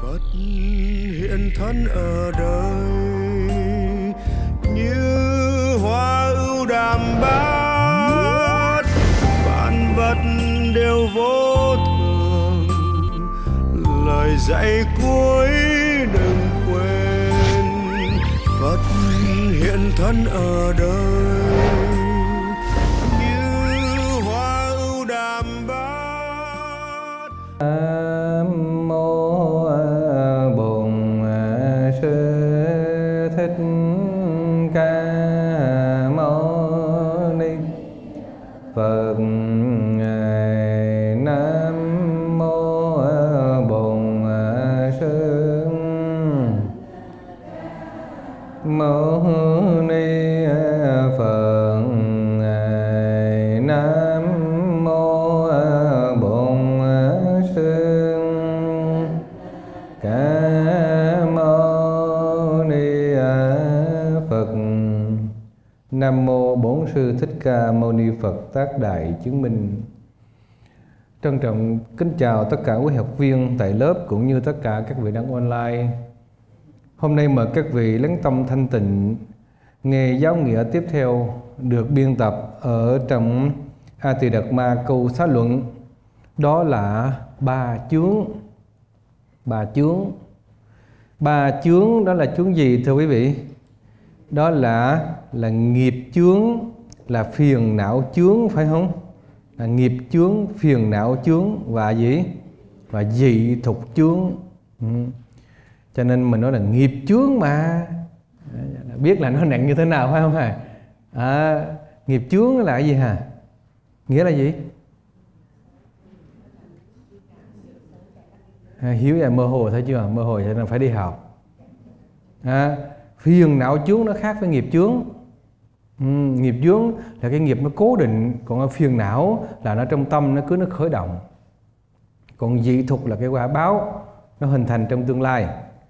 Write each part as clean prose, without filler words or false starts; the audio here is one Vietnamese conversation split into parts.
Phật hiện thân ở đời như hoa ưu đàm bát, vạn vật đều vô thường, lời dạy cuối đừng quên. Phật hiện thân ở đời như hoa ưu đàm bát. Nam mô Bổn Sư Thích Ca Mâu Ni Phật. Nam mô Bổn Sư Mâu Ni Phật. Nam mô Bổn Sư Ca Mâu Ni Phật. Nam mô Bổn Sư Thích Ca Mâu Ni Phật. Tác đại chứng minh. Trân trọng kính chào tất cả quý học viên tại lớp cũng như tất cả các vị đang online. Hôm nay mời các vị lắng tâm thanh tịnh nghe giáo nghĩa tiếp theo được biên tập ở trong A Tỳ Đạt Ma câu xá luận. Đó là ba chướng. Ba chướng đó là chướng gì thưa quý vị? Đó là nghiệp chướng, là phiền não chướng, phải không? Là nghiệp chướng, phiền não chướng và gì? Và dị thục chướng. Cho nên mình nói là nghiệp chướng mà. Biết là nó nặng như thế nào phải không hả? Nghiệp chướng là cái gì hả? Nghĩa là gì? Hiếu là mơ hồ thấy chưa? Mơ hồ cho nên phải đi học. Phiền não chướng nó khác với nghiệp chướng. Nghiệp chướng là cái nghiệp nó cố định, còn phiền não là nó trong tâm, nó cứ nó khởi động. Còn dị thục là cái quả báo nó hình thành trong tương lai.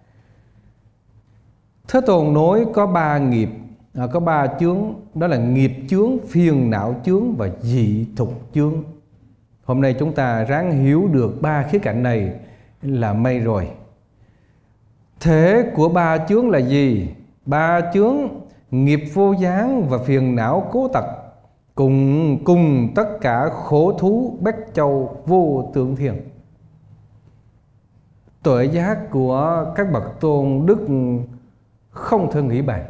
Thế Tôn nói có ba nghiệp, có ba chướng, đó là nghiệp chướng, phiền não chướng và dị thục chướng. Hôm nay chúng ta ráng hiểu được ba khía cạnh này là may rồi. Thể của ba chướng là gì? Ba chướng nghiệp vô gián và phiền não cố tật, cùng tất cả khổ thú bách châu vô tượng thiền. Tuệ giác của các bậc tôn đức không thể nghĩ bàn.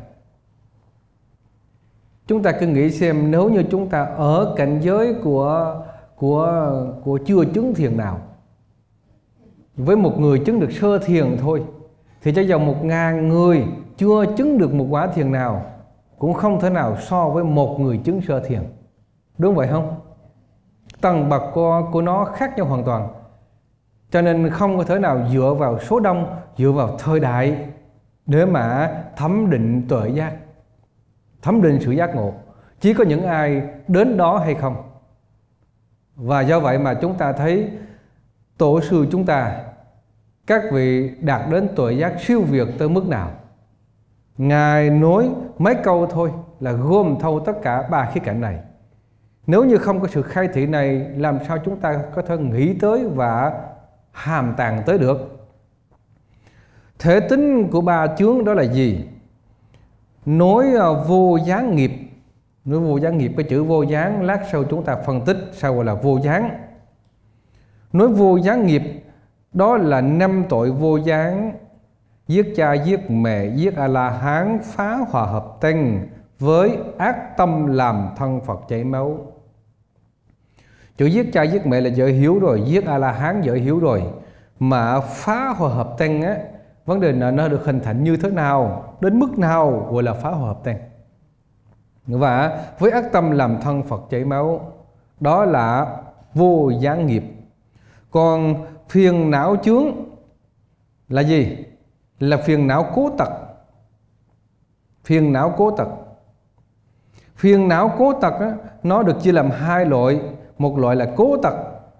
Chúng ta cứ nghĩ xem, nếu như chúng ta ở cảnh giới của chưa chứng thiền nào, với một người chứng được sơ thiền thôi, thì cho dòng 1000 người chưa chứng được một quả thiền nào cũng không thể nào so với một người chứng sơ thiền. Đúng vậy không? Tầng bậc của nó khác nhau hoàn toàn. Cho nên không có thể nào dựa vào số đông, dựa vào thời đại để mà thẩm định tuệ giác, thẩm định sự giác ngộ. Chỉ có những ai đến đó hay không. Và do vậy mà chúng ta thấy tổ sư chúng ta, các vị đạt đến tuệ giác siêu việt tới mức nào. Ngài nói mấy câu thôi là gồm thâu tất cả ba khía cạnh này. Nếu như không có sự khai thị này, làm sao chúng ta có thể nghĩ tới và hàm tàng tới được? Thể tính của ba chướng đó là gì? Nói vô gián nghiệp. Nói vô gián nghiệp, cái chữ vô gián lát sau chúng ta phân tích sao gọi là vô gián. Nói vô gián nghiệp đó là 5 tội vô gián: giết cha, giết mẹ, giết A-la-hán, phá hòa hợp tăng, với ác tâm làm thân Phật chảy máu. Chữ giết cha giết mẹ là dễ hiểu rồi, giết A-la-hán dễ hiểu rồi. Mà phá hòa hợp tăng á, vấn đề là nó được hình thành như thế nào, đến mức nào gọi là phá hòa hợp tăng. Và với ác tâm làm thân Phật chảy máu, đó là vô gián nghiệp. Còn phiền não chướng là gì? Là phiền não cố tật. Phiền não cố tật. Phiền não cố tật á, nó được chia làm hai loại. Một loại là cố tật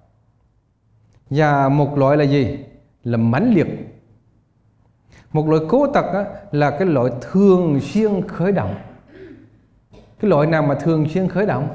và một loại là gì? Là mãnh liệt. Một loại cố tật á, là cái loại thường xuyên khởi động. Cái loại nào mà thường xuyên khởi động?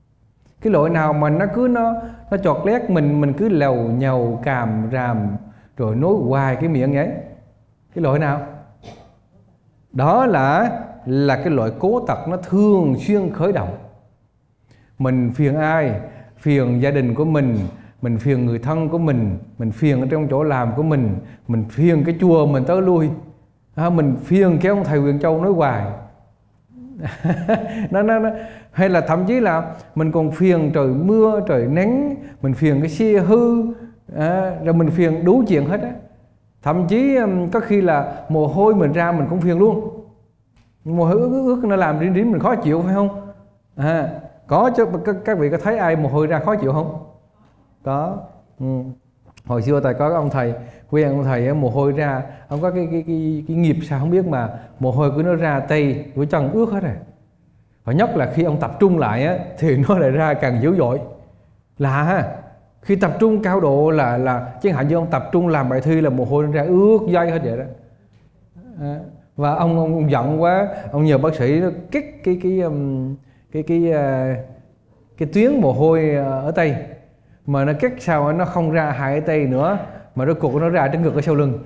Cái loại nào mà nó chọt lét mình cứ lầu nhầu càm ràm, rồi nói hoài cái miệng ấy. Cái loại nào? Đó là cái loại cố tật nó thường xuyên khởi động. Mình phiền ai? Phiền gia đình của mình phiền người thân của mình phiền ở trong chỗ làm của mình phiền cái chùa mình tới lui, mình phiền cái ông thầy Huyền Châu nói hoài. nó hay là thậm chí là mình còn phiền trời mưa trời nắng, mình phiền cái xe hư, rồi mình phiền đủ chuyện hết á. Thậm chí có khi là mồ hôi mình ra mình cũng phiền luôn. Mồ hôi ướt nó làm riêng mình khó chịu phải không? Có chứ, các vị có thấy ai mồ hôi ra khó chịu không? Có. Hồi xưa Tài có ông thầy quen, ông thầy mồ hôi ra, ông có cái nghiệp sao không biết mà mồ hôi của nó ra tay của chân ướt hết rồi. Và nhất là khi ông tập trung lại á, thì nó lại ra càng dữ dội. Lạ ha. Khi tập trung cao độ là chẳng hạn như ông tập trung làm bài thi là mồ hôi nó ra ướt dây hết vậy đó. Và ông giận quá, ông nhờ bác sĩ nó kích cái tuyến mồ hôi ở tay, mà nó cắt sao nó không ra hai tay nữa, mà rốt cuộc nó ra trên ngực ở sau lưng.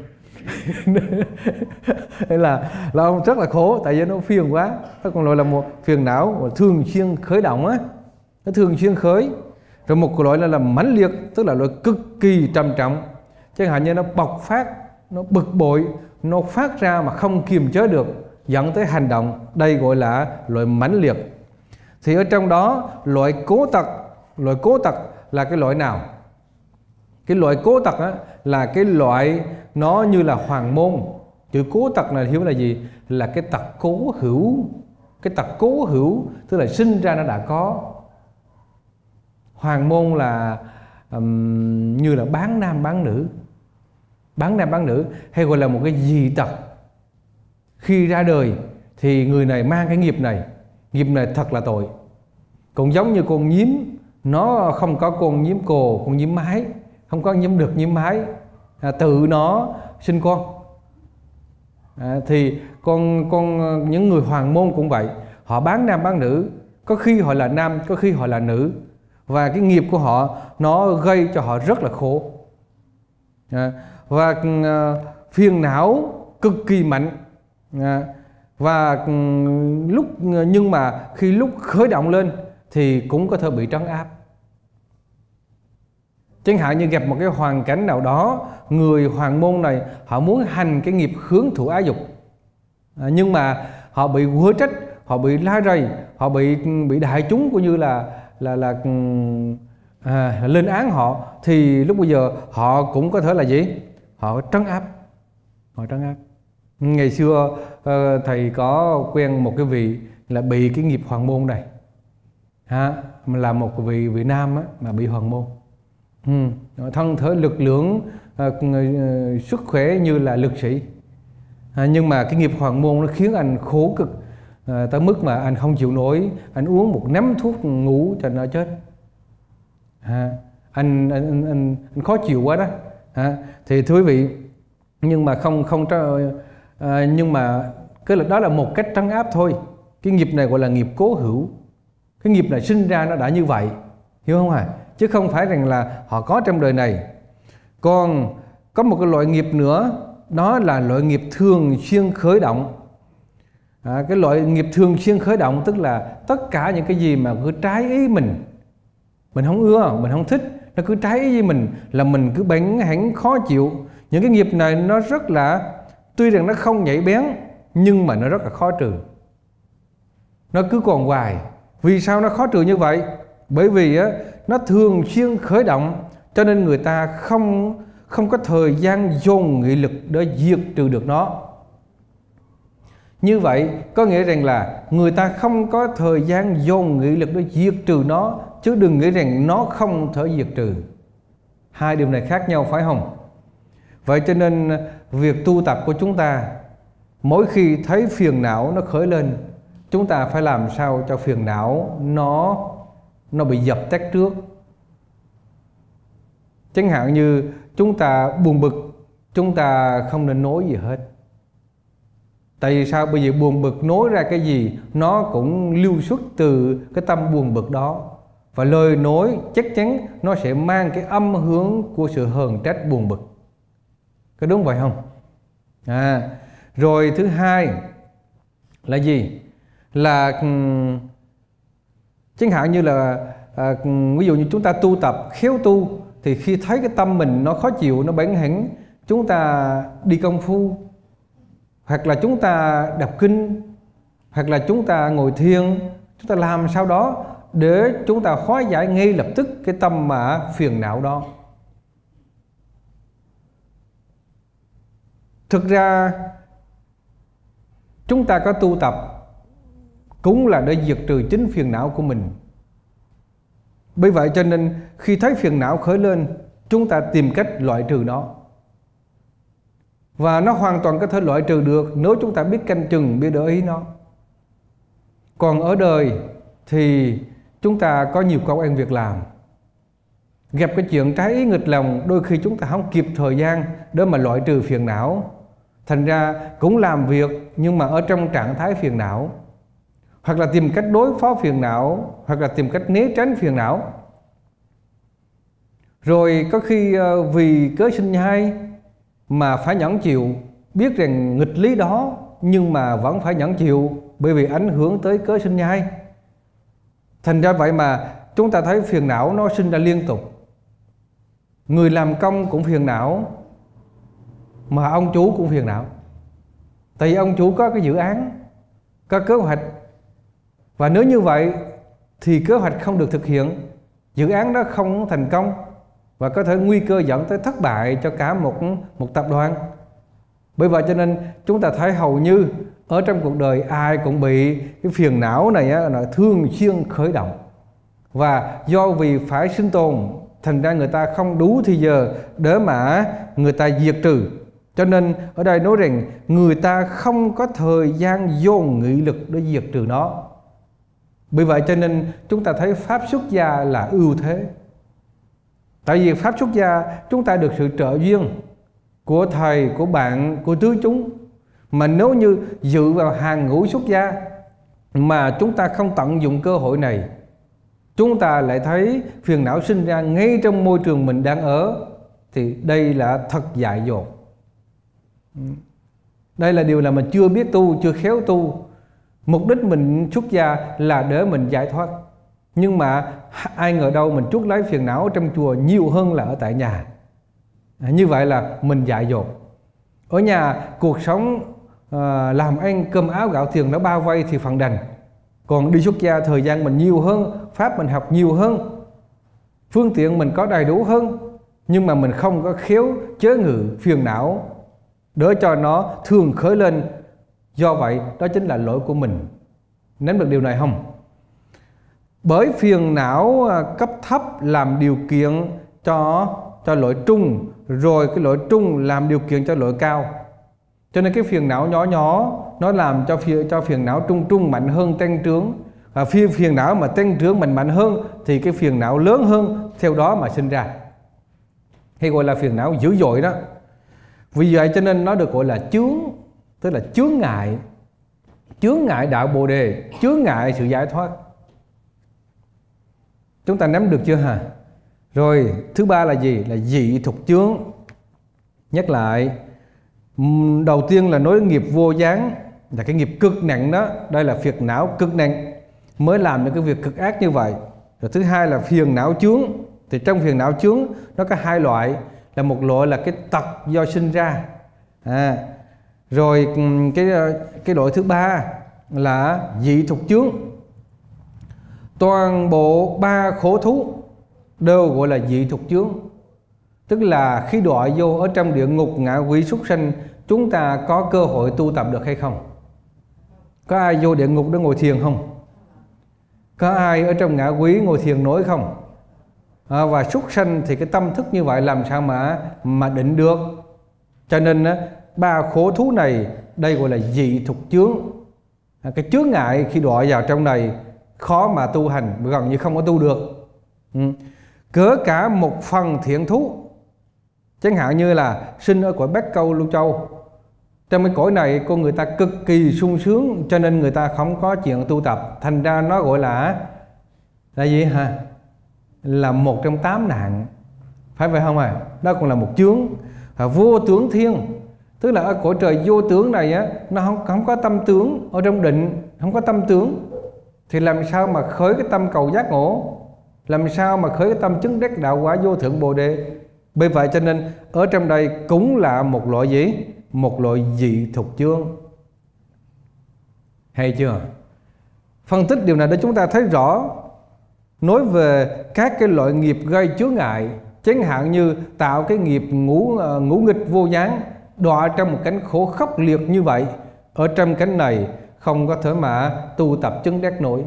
Nên là ông rất là khổ, tại vì nó phiền quá. Nó còn loại là một phiền não mà thường xuyên khởi động á, nó thường xuyên khởi. Rồi một loại là mãnh liệt, tức là loại cực kỳ trầm trọng, chẳng hạn như nó bộc phát, nó bực bội, nó phát ra mà không kiềm chế được, dẫn tới hành động. Đây gọi là loại mãnh liệt. Thì ở trong đó loại cố tật là cái loại nào? Cái loại cố tật á, là cái loại nó như là hoàng môn. Chữ cố tật này hiểu là gì? Là cái tật cố hữu. Cái tật cố hữu tức là sinh ra nó đã có. Hoàng môn là như là bán nam bán nữ. Bán nam bán nữ, hay gọi là một cái dị tật. Khi ra đời thì người này mang cái nghiệp này. Nghiệp này thật là tội. Cũng giống như con nhím, nó không có con nhím cồ, con nhím mái, không có nhím đực, nhím mái, tự nó sinh con. Thì những người hoàng môn cũng vậy, họ bán nam bán nữ, có khi họ là nam, có khi họ là nữ, và cái nghiệp của họ nó gây cho họ rất là khổ. Và phiền não cực kỳ mạnh. Và nhưng mà khi lúc khởi động lên thì cũng có thể bị trấn áp. Chẳng hạn như gặp một cái hoàn cảnh nào đó, người hoàng môn này họ muốn hành cái nghiệp hướng thụ ái dục, nhưng mà họ bị quở trách, họ bị la rầy, họ bị đại chúng cũng như là lên án họ, thì lúc bây giờ họ cũng có thể là gì? Họ trấn áp. Ngày xưa thầy có quen một cái vị là bị cái nghiệp hoàng môn này, là một vị nam á, mà bị hoàng môn. Thân thể lực lượng, sức khỏe như là lực sĩ, nhưng mà cái nghiệp hoàng môn nó khiến anh khổ cực, tới mức mà anh không chịu nổi, anh uống một nắm thuốc ngủ cho nó chết. Anh khó chịu quá đó. Thì thưa quý vị, nhưng mà nhưng mà cái đó là một cách trấn áp thôi. Cái nghiệp này gọi là nghiệp cố hữu. Cái nghiệp này sinh ra nó đã như vậy, hiểu không hả? Chứ không phải rằng là họ có trong đời này. Còn có một cái loại nghiệp nữa, đó là loại nghiệp thường xuyên khởi động. Cái loại nghiệp thường xuyên khởi động tức là tất cả những cái gì mà cứ trái ý mình không ưa, mình không thích, nó cứ trái ý với mình là mình cứ bẽn hẳn khó chịu. Những cái nghiệp này nó rất là, tuy rằng nó không nhạy bén, nhưng mà nó rất là khó trừ. Nó cứ còn hoài. Vì sao nó khó trừ như vậy? Bởi vì nó thường xuyên khởi động, cho nên người ta không có thời gian dồn nghị lực để diệt trừ được nó. Như vậy có nghĩa rằng là người ta không có thời gian dồn nghị lực để diệt trừ nó, chứ đừng nghĩ rằng nó không thể diệt trừ. Hai điều này khác nhau phải không? Vậy cho nên việc tu tập của chúng ta, mỗi khi thấy phiền não nó khởi lên, chúng ta phải làm sao cho phiền não nó bị dập tắt trước. Chẳng hạn như chúng ta buồn bực, chúng ta không nên nói gì hết. Tại vì sao? Bởi vì buồn bực nói ra cái gì nó cũng lưu xuất từ cái tâm buồn bực đó. Và lời nói chắc chắn nó sẽ mang cái âm hướng của sự hờn trách buồn bực. Có đúng vậy không? Rồi thứ hai là gì? Là chẳng hạn như là ví dụ như chúng ta tu tập khéo tu, thì khi thấy cái tâm mình nó khó chịu, nó bẽn hẽn, chúng ta đi công phu, hoặc là chúng ta đọc kinh, hoặc là chúng ta ngồi thiền, chúng ta làm sao đó để chúng ta hóa giải ngay lập tức cái tâm mà phiền não đó. Thực ra chúng ta có tu tập cũng là để diệt trừ chính phiền não của mình. Bởi vậy cho nên khi thấy phiền não khởi lên, chúng ta tìm cách loại trừ nó. Và nó hoàn toàn có thể loại trừ được nếu chúng ta biết canh chừng, biết để ý nó. Còn ở đời thì chúng ta có nhiều công ăn việc làm, gặp cái chuyện trái ý nghịch lòng, đôi khi chúng ta không kịp thời gian để mà loại trừ phiền não. Thành ra cũng làm việc nhưng mà ở trong trạng thái phiền não, hoặc là tìm cách đối phó phiền não, hoặc là tìm cách né tránh phiền não. Rồi có khi vì cớ sinh nhai mà phải nhẫn chịu, biết rằng nghịch lý đó nhưng mà vẫn phải nhẫn chịu bởi vì ảnh hưởng tới cớ sinh nhai. Thành ra vậy mà chúng ta thấy phiền não nó sinh ra liên tục. Người làm công cũng phiền não, mà ông chủ cũng phiền não. Tại vì ông chủ có cái dự án, có kế hoạch, và nếu như vậy thì kế hoạch không được thực hiện, dự án đó không thành công, và có thể nguy cơ dẫn tới thất bại cho cả một tập đoàn. Bởi vậy cho nên chúng ta thấy hầu như ở trong cuộc đời ai cũng bị cái phiền não này là thường xuyên khởi động. Và do vì phải sinh tồn, thành ra người ta không đủ thì giờ để mà người ta diệt trừ. Cho nên ở đây nói rằng người ta không có thời gian dồn nghị lực để diệt trừ nó. Bởi vậy cho nên chúng ta thấy pháp xuất gia là ưu thế. Tại vì pháp xuất gia chúng ta được sự trợ duyên của thầy, của bạn, của tứ chúng. Mà nếu như dự vào hàng ngũ xuất gia mà chúng ta không tận dụng cơ hội này, chúng ta lại thấy phiền não sinh ra ngay trong môi trường mình đang ở, thì đây là thật dại dột. Đây là điều là mình chưa biết tu, chưa khéo tu. Mục đích mình xuất gia là để mình giải thoát, nhưng mà ai ngờ đâu mình chuốc lấy phiền não trong chùa nhiều hơn là ở tại nhà. Như vậy là mình dại dột. Ở nhà cuộc sống làm ăn cơm áo gạo tiền nó bao vây thì phần đành. Còn đi xuất gia thời gian mình nhiều hơn, pháp mình học nhiều hơn, phương tiện mình có đầy đủ hơn, nhưng mà mình không có khéo chế ngự phiền não để cho nó thường khởi lên. Do vậy đó chính là lỗi của mình. Nắm được điều này không? Bởi phiền não cấp thấp làm điều kiện cho lỗi trung, rồi cái lỗi trung làm điều kiện cho lỗi cao. Cho nên cái phiền não nhỏ nhỏ nó làm cho phiền não trung trung mạnh hơn tăng trưởng. Và phiền não mà tăng trưởng mạnh hơn thì cái phiền não lớn hơn theo đó mà sinh ra, hay gọi là phiền não dữ dội đó. Vì vậy cho nên nó được gọi là chướng, tức là chướng ngại đạo Bồ Đề, chướng ngại sự giải thoát. Chúng ta nắm được chưa hả? Rồi thứ ba là gì? Là dị thục chướng. Nhắc lại, đầu tiên là nói nghiệp vô gián, là cái nghiệp cực nặng đó. Đây là phiền não cực nặng mới làm những cái việc cực ác như vậy. Rồi thứ hai là phiền não chướng. Thì trong phiền não chướng nó có hai loại, là một loại là cái tật do sinh ra, rồi cái loại thứ ba là dị thục chướng. Toàn bộ ba khổ thú đều gọi là dị thục chướng. Tức là khi đọa vô ở trong địa ngục, ngạ quỷ, súc sanh, chúng ta có cơ hội tu tập được hay không? Có ai vô địa ngục để ngồi thiền không? Có ai ở trong ngạ quỷ ngồi thiền nổi không? Và súc sanh thì cái tâm thức như vậy làm sao mà định được? Cho nên ba khổ thú này đây gọi là dị thục chướng. Cái chướng ngại khi đọa vào trong này khó mà tu hành, gần như không có tu được. Cỡ cả một phần thiện thú, chẳng hạn như là sinh ở cõi Bắc Câu Lưu Châu, trong cái cõi này con người ta cực kỳ sung sướng, cho nên người ta không có chuyện tu tập. Thành ra nó gọi là gì hả? Là một trong 8 nạn, phải vậy không ạ? Đó còn là một chướng. vô tướng thiên, tức là ở cõi trời vô tướng này á, nó không có tâm tướng. Ở trong định không có tâm tướng thì làm sao mà khởi cái tâm cầu giác ngộ, làm sao mà khởi cái tâm chứng đắc đạo quả vô thượng Bồ Đề. Bởi vậy cho nên ở trong đây cũng là một loại gì? Một loại dị thục chương. Hay chưa? Phân tích điều này để chúng ta thấy rõ. Nói về các cái loại nghiệp gây chướng ngại, chẳng hạn như tạo cái nghiệp ngũ nghịch vô gián, đọa trong một cánh khổ khốc liệt như vậy. Ở trong cánh này không có thể mà tu tập chứng đắc nổi.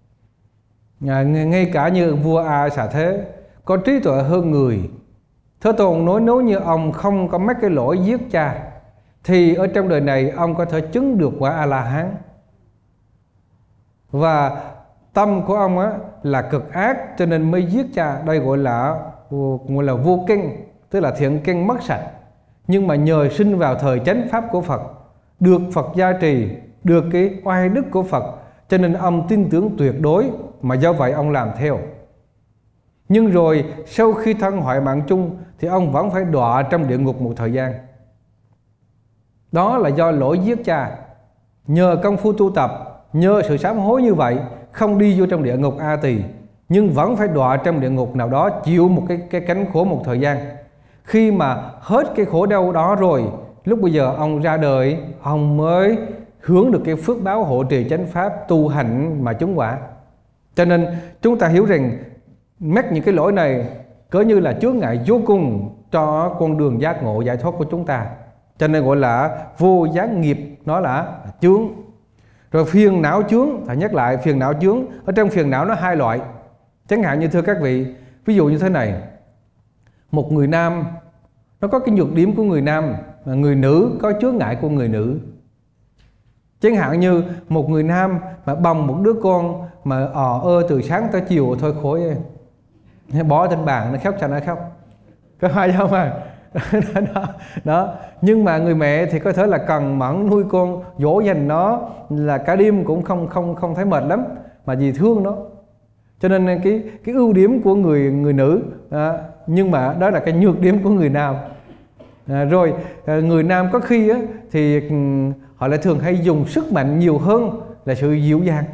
Ngay cả như vua A Xà Thế có trí tuệ hơn người, Thế Tôn nói nếu như ông không có mấy cái lỗi giết cha thì ở trong đời này ông có thể chứng được quả A-la-hán. Và tâm của ông á, là cực ác cho nên mới giết cha. Đây gọi là vô kinh, tức là thiện kinh mất sạch. Nhưng mà nhờ sinh vào thời chánh pháp của Phật, được Phật gia trì, được cái oai đức của Phật, cho nên ông tin tưởng tuyệt đối, mà do vậy ông làm theo. Nhưng rồi sau khi thân hoại mạng chung thì ông vẫn phải đọa trong địa ngục một thời gian. Đó là do lỗi giết cha. Nhờ công phu tu tập, nhờ sự sám hối như vậy, không đi vô trong địa ngục A Tỳ, nhưng vẫn phải đọa trong địa ngục nào đó, chịu một cái cánh khổ một thời gian. Khi mà hết cái khổ đau đó rồi, lúc bây giờ ông ra đời, ông mới hướng được cái phước báo hộ trì chánh pháp, tu hành mà chứng quả. Cho nên chúng ta hiểu rằng mắc những cái lỗi này cỡ như là chướng ngại vô cùng cho con đường giác ngộ giải thoát của chúng ta. Cho nên gọi là vô gián nghiệp, nó là chướng. Rồi phiền não chướng, phải nhắc lại phiền não chướng. Ở trong phiền não nó hai loại. Chẳng hạn như thưa các vị, ví dụ như thế này, một người nam nó có cái nhược điểm của người nam, mà người nữ có chướng ngại của người nữ. Chẳng hạn như một người nam mà bồng một đứa con mà từ sáng tới chiều thôi khối em, bỏ trên bàn nó khóc cho nó khóc, có phải không à? Đó. Nhưng mà người mẹ thì có thể là cần mẫn nuôi con, dỗ dành nó là cả đêm cũng không thấy mệt lắm, mà vì thương nó. Cho nên cái ưu điểm của người nữ, nhưng mà đó là cái nhược điểm của người nam. Rồi người nam có khi á, thì họ lại thường hay dùng sức mạnh nhiều hơn là sự dịu dàng.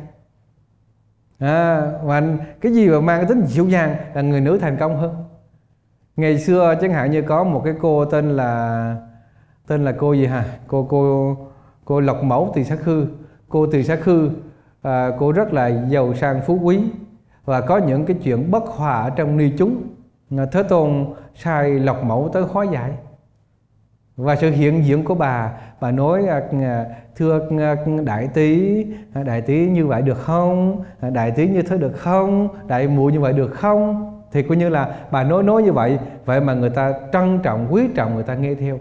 Và cái gì mà mang cái tính dịu dàng là người nữ thành công hơn. Ngày xưa chẳng hạn như có một cái cô tên là cô gì hả? Cô Lộc Mẫu Tỳ Xá Khư. Cô Tỳ Xá Khư, cô rất là giàu sang phú quý và có những cái chuyện bất hòa ở trong ni chúng. Thế Tôn sai Lộc Mẫu tới hóa giải. Và sự hiện diện của bà nói thưa đại tí như vậy được không? Đại tí như thế được không? Đại muội như vậy được không? Thì coi như là bà nói như vậy, vậy mà người ta trân trọng, quý trọng, người ta nghe theo.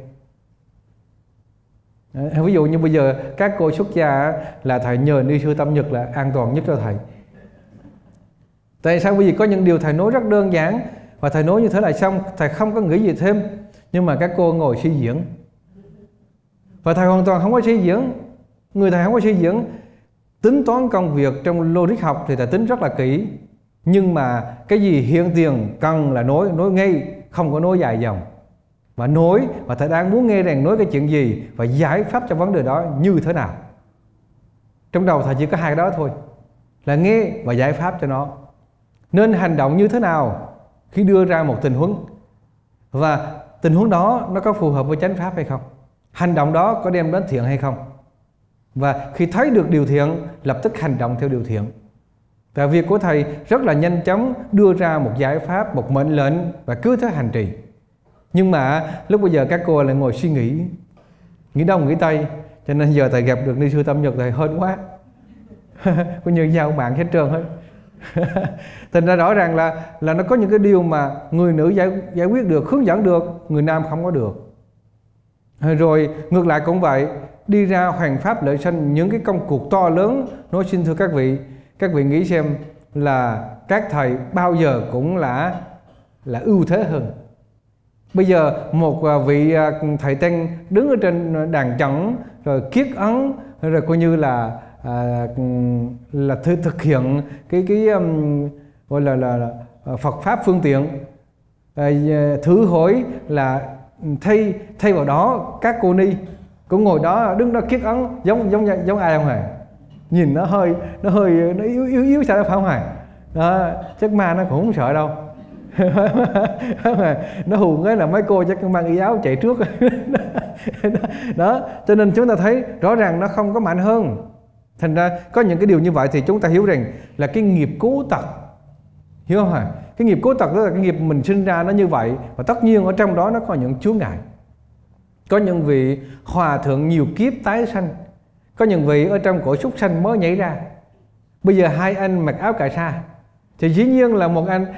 Ví dụ như bây giờ các cô xuất gia là thầy nhờ ni sư Tâm Nhật là an toàn nhất cho thầy. Tại sao? Bởi vì có những điều thầy nói rất đơn giản, và thầy nói như thế là xong, thầy không có nghĩ gì thêm. Nhưng mà các cô ngồi suy diễn, và thầy hoàn toàn không có suy diễn. Người thầy không có suy diễn. Tính toán công việc trong logic học thì thầy tính rất là kỹ, nhưng mà cái gì hiện tiền cần là nói ngay, không có nói dài dòng. Và nói, và thầy đang muốn nghe rằng nói cái chuyện gì và giải pháp cho vấn đề đó như thế nào. Trong đầu thầy chỉ có hai đó thôi, là nghe và giải pháp cho nó. Nên hành động như thế nào khi đưa ra một tình huống, và tình huống đó nó có phù hợp với chánh pháp hay không, hành động đó có đem đến thiện hay không. Và khi thấy được điều thiện, lập tức hành động theo điều thiện. Tại việc của thầy rất là nhanh chóng đưa ra một giải pháp, một mệnh lệnh và cứ thế hành trì. Nhưng mà lúc bây giờ các cô lại ngồi suy nghĩ đông nghĩ tây, cho nên giờ thầy gặp được ni sư Tâm Nhật thầy hên quá. Có như giao mạng hết trơn hết. Thành ra rõ ràng là nó có những cái điều mà người nữ giải quyết được, hướng dẫn được, người nam không có được. Rồi ngược lại cũng vậy, đi ra hoằng pháp lợi sanh, những cái công cuộc to lớn. Nói xin thưa các vị nghĩ xem là các thầy bao giờ cũng là ưu thế hơn. Bây giờ một vị thầy tăng đứng ở trên đàn trận, rồi kiết ấn, rồi coi như là thực hiện cái gọi là Phật pháp phương tiện, thử hỏi là thay vào đó các cô ni cũng ngồi đó đứng đó kiết ấn giống ai không hề, nhìn nó yếu sao phải không hề đó, chắc ma nó cũng không sợ đâu. Nó hù cái là mấy cô chắc mang y áo chạy trước. Đó, cho nên chúng ta thấy rõ ràng nó không có mạnh hơn. Thành ra có những cái điều như vậy thì chúng ta hiểu rằng là cái nghiệp cố tật, hiểu không hả? Cái nghiệp cố tật đó là cái nghiệp mình sinh ra nó như vậy, và tất nhiên ở trong đó nó có những chướng ngại. Có những vị hòa thượng nhiều kiếp tái sanh, có những vị ở trong cõi súc sanh mới nhảy ra. Bây giờ hai anh mặc áo cà sa thì dĩ nhiên là một anh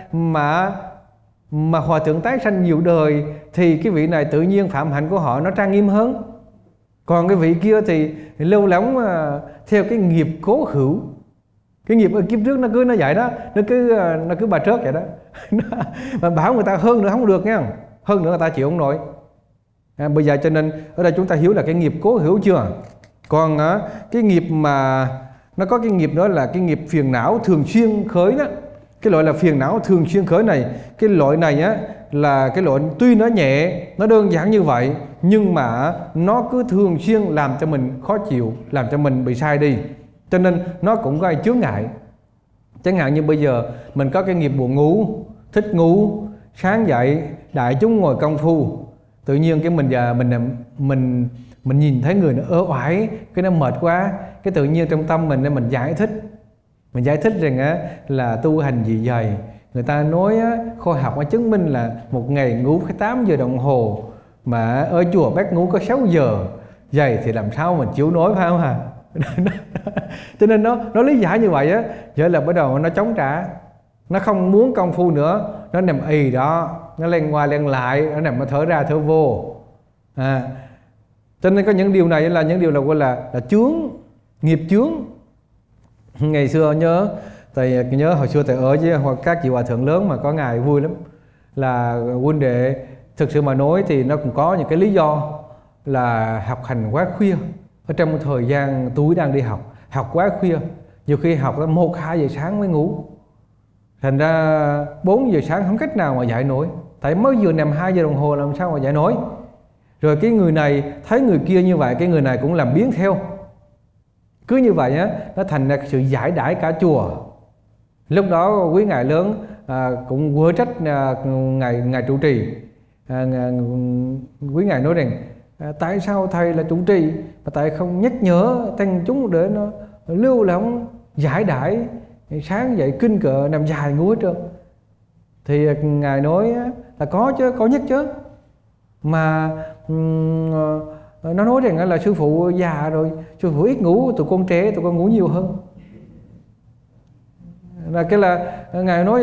mà hòa thượng tái sanh nhiều đời thì cái vị này tự nhiên phạm hạnh của họ nó trang nghiêm hơn. Còn cái vị kia thì lâu lắm theo cái nghiệp cố hữu, cái nghiệp ở kiếp trước nó vậy đó, nó cứ bà trớt vậy đó. Mà bảo người ta hơn nữa không được nha, hơn nữa người ta chịu không nổi. Bây giờ cho nên ở đây chúng ta hiểu là cái nghiệp cố hữu chưa. Còn cái nghiệp mà nó có cái nghiệp đó là cái nghiệp phiền não thường xuyên khởi đó. Cái loại là phiền não thường xuyên khởi này, cái loại này á là cái loại tuy nó nhẹ, nó đơn giản như vậy, nhưng mà nó cứ thường xuyên làm cho mình khó chịu, làm cho mình bị sai đi. Cho nên nó cũng gây chướng ngại. Chẳng hạn như bây giờ mình có cái nghiệp buồn ngủ, thích ngủ, sáng dậy đại chúng ngồi công phu, tự nhiên cái mình nhìn thấy người nó ơ oải, cái nó mệt quá, cái tự nhiên trong tâm mình nên mình giải thích rằng á là tu hành gì vậy. Người ta nói á, khoa học chứng minh là một ngày ngủ phải 8 giờ đồng hồ, mà ở chùa bác ngủ có 6 giờ, vậy thì làm sao mình chịu nổi, phải không hả? Cho nên nó lý giải như vậy á, vậy là bắt đầu nó chống trả, nó không muốn công phu nữa, nó nằm ì đó, nó len qua len lại, nó nằm nó thở ra thở vô. Cho nên có những điều này là những điều là gọi là chướng, nghiệp chướng. Ngày xưa nhớ hồi xưa thầy ở với các chị hòa thượng lớn mà có ngày vui lắm, là huynh đệ thực sự mà nói thì nó cũng có những cái lý do là học hành quá khuya. Ở trong một thời gian tôi đang đi học quá khuya, nhiều khi học tới 1-2 giờ sáng mới ngủ, thành ra 4 giờ sáng không cách nào mà dậy nổi, tại mới vừa nằm 2 giờ đồng hồ làm sao mà dậy nổi. Rồi cái người này thấy người kia như vậy, cái người này cũng làm biến theo. Cứ như vậy á, nó thành ra sự giải đãi cả chùa. Lúc đó quý ngài lớn cũng quở trách ngài trụ trì. Quý ngài nói rằng tại sao thầy là trụ trì mà tại không nhắc nhở tăng chúng để nó lưu lỏng giải đãi, sáng dậy kinh cờ nằm dài ngủ hết trơn. Thì ngài nói là có chứ, có nhắc chứ, mà nó nói rằng là sư phụ già rồi, sư phụ ít ngủ, tụi con trẻ tụi con ngủ nhiều hơn. Là cái là ngài nói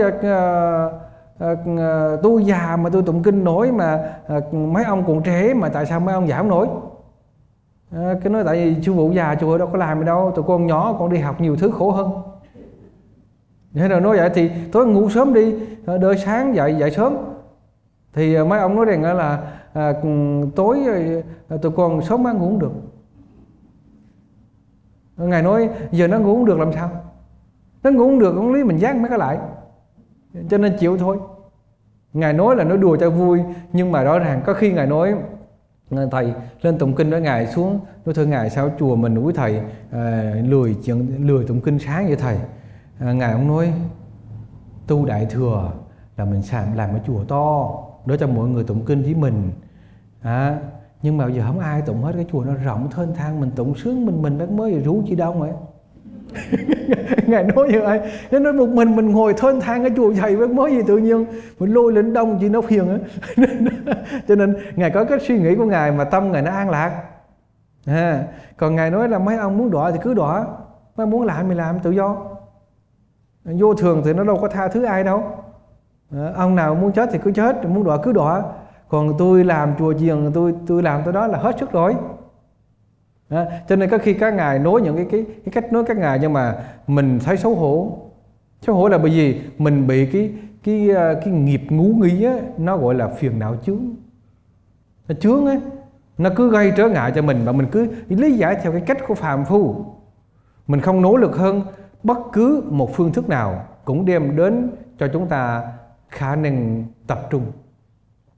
tôi già mà tôi tụng kinh nổi, mà mấy ông còn trẻ mà tại sao mấy ông giảm nổi? Cái nói tại vì sư phụ già chùa đâu có làm gì đâu, tụi con nhỏ con đi học nhiều thứ khổ hơn. Thế rồi nói vậy thì tối ngủ sớm đi, đợi sáng dậy sớm. Thì mấy ông nói rằng là tối tụi con sớm má ngủ không được. Ngài nói giờ nó ngủ không được làm sao? Nó ngủ không được, không lý mình dán mấy cái lại, cho nên chịu thôi. Ngài nói là nói đùa cho vui, nhưng mà rõ ràng có khi ngài nói thầy lên tụng kinh đó, ngài xuống nói thôi ngài sao chùa mình quý thầy lười tụng kinh sáng vậy thầy. Ngài ông nói tu đại thừa là mình làm ở chùa to để cho mọi người tụng kinh với mình. Nhưng mà giờ không ai tụng hết, cái chùa nó rộng thênh thang, mình tụng sướng mình nó mới rú chi đông vậy. Ngài nói như vậy, nó nói một mình ngồi thênh thang cái chùa dày với mới gì tự nhiên mình lôi lên đông chỉ nó phiền á. Cho nên ngài có cái suy nghĩ của ngài mà tâm ngài nó an lạc. Còn ngài nói là mấy ông muốn đọa thì cứ đọa, mấy ông muốn làm thì làm tự do, vô thường thì nó đâu có tha thứ ai đâu. Ông nào muốn chết thì cứ chết, muốn đọa cứ đọa. Còn tôi làm chùa chiền, tôi làm tới đó là hết sức rồi. Cho nên có khi các ngài nói những cái cách nói các ngài, nhưng mà mình thấy xấu hổ. Xấu hổ là bởi vì mình bị cái nghiệp ngú nghĩ á, nó gọi là phiền não chướng. Nó chướng á, nó cứ gây trở ngại cho mình, và mình cứ lý giải theo cái cách của phàm phu. Mình không nỗ lực hơn bất cứ một phương thức nào cũng đem đến cho chúng ta khả năng tập trung.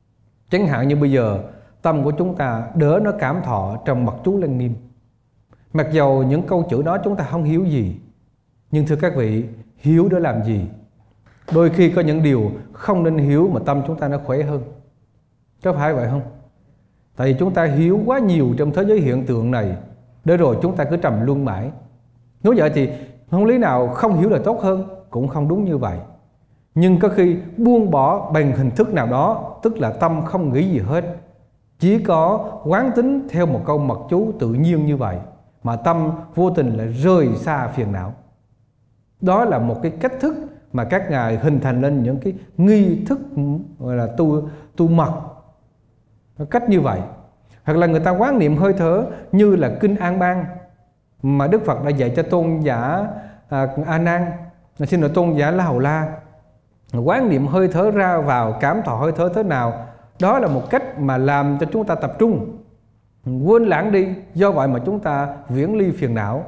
Chẳng hạn như bây giờ tâm của chúng ta đỡ nó cảm thọ trong mật chú Lăng Nghiêm. Mặc dầu những câu chữ đó chúng ta không hiểu gì, nhưng thưa các vị, hiểu để làm gì? Đôi khi có những điều không nên hiểu mà tâm chúng ta nó khỏe hơn. Có phải vậy không? Tại vì chúng ta hiểu quá nhiều trong thế giới hiện tượng này, để rồi chúng ta cứ trầm luân mãi. Nói vậy thì không lý nào không hiểu là tốt hơn, cũng không đúng như vậy. Nhưng có khi buông bỏ bằng hình thức nào đó, tức là tâm không nghĩ gì hết, chỉ có quán tính theo một câu mật chú tự nhiên như vậy, mà tâm vô tình lại rời xa phiền não. Đó là một cái cách thức mà các ngài hình thành lên những cái nghi thức gọi là tu mật, cách như vậy. Hoặc là người ta quán niệm hơi thở như là kinh An Bang mà Đức Phật đã dạy cho tôn giả A Nan, xin lỗi, tôn giả La Hầu La. Quán niệm hơi thở ra vào, cảm thọ hơi thở thế nào, đó là một cách mà làm cho chúng ta tập trung, quên lãng đi. Do vậy mà chúng ta viễn ly phiền não.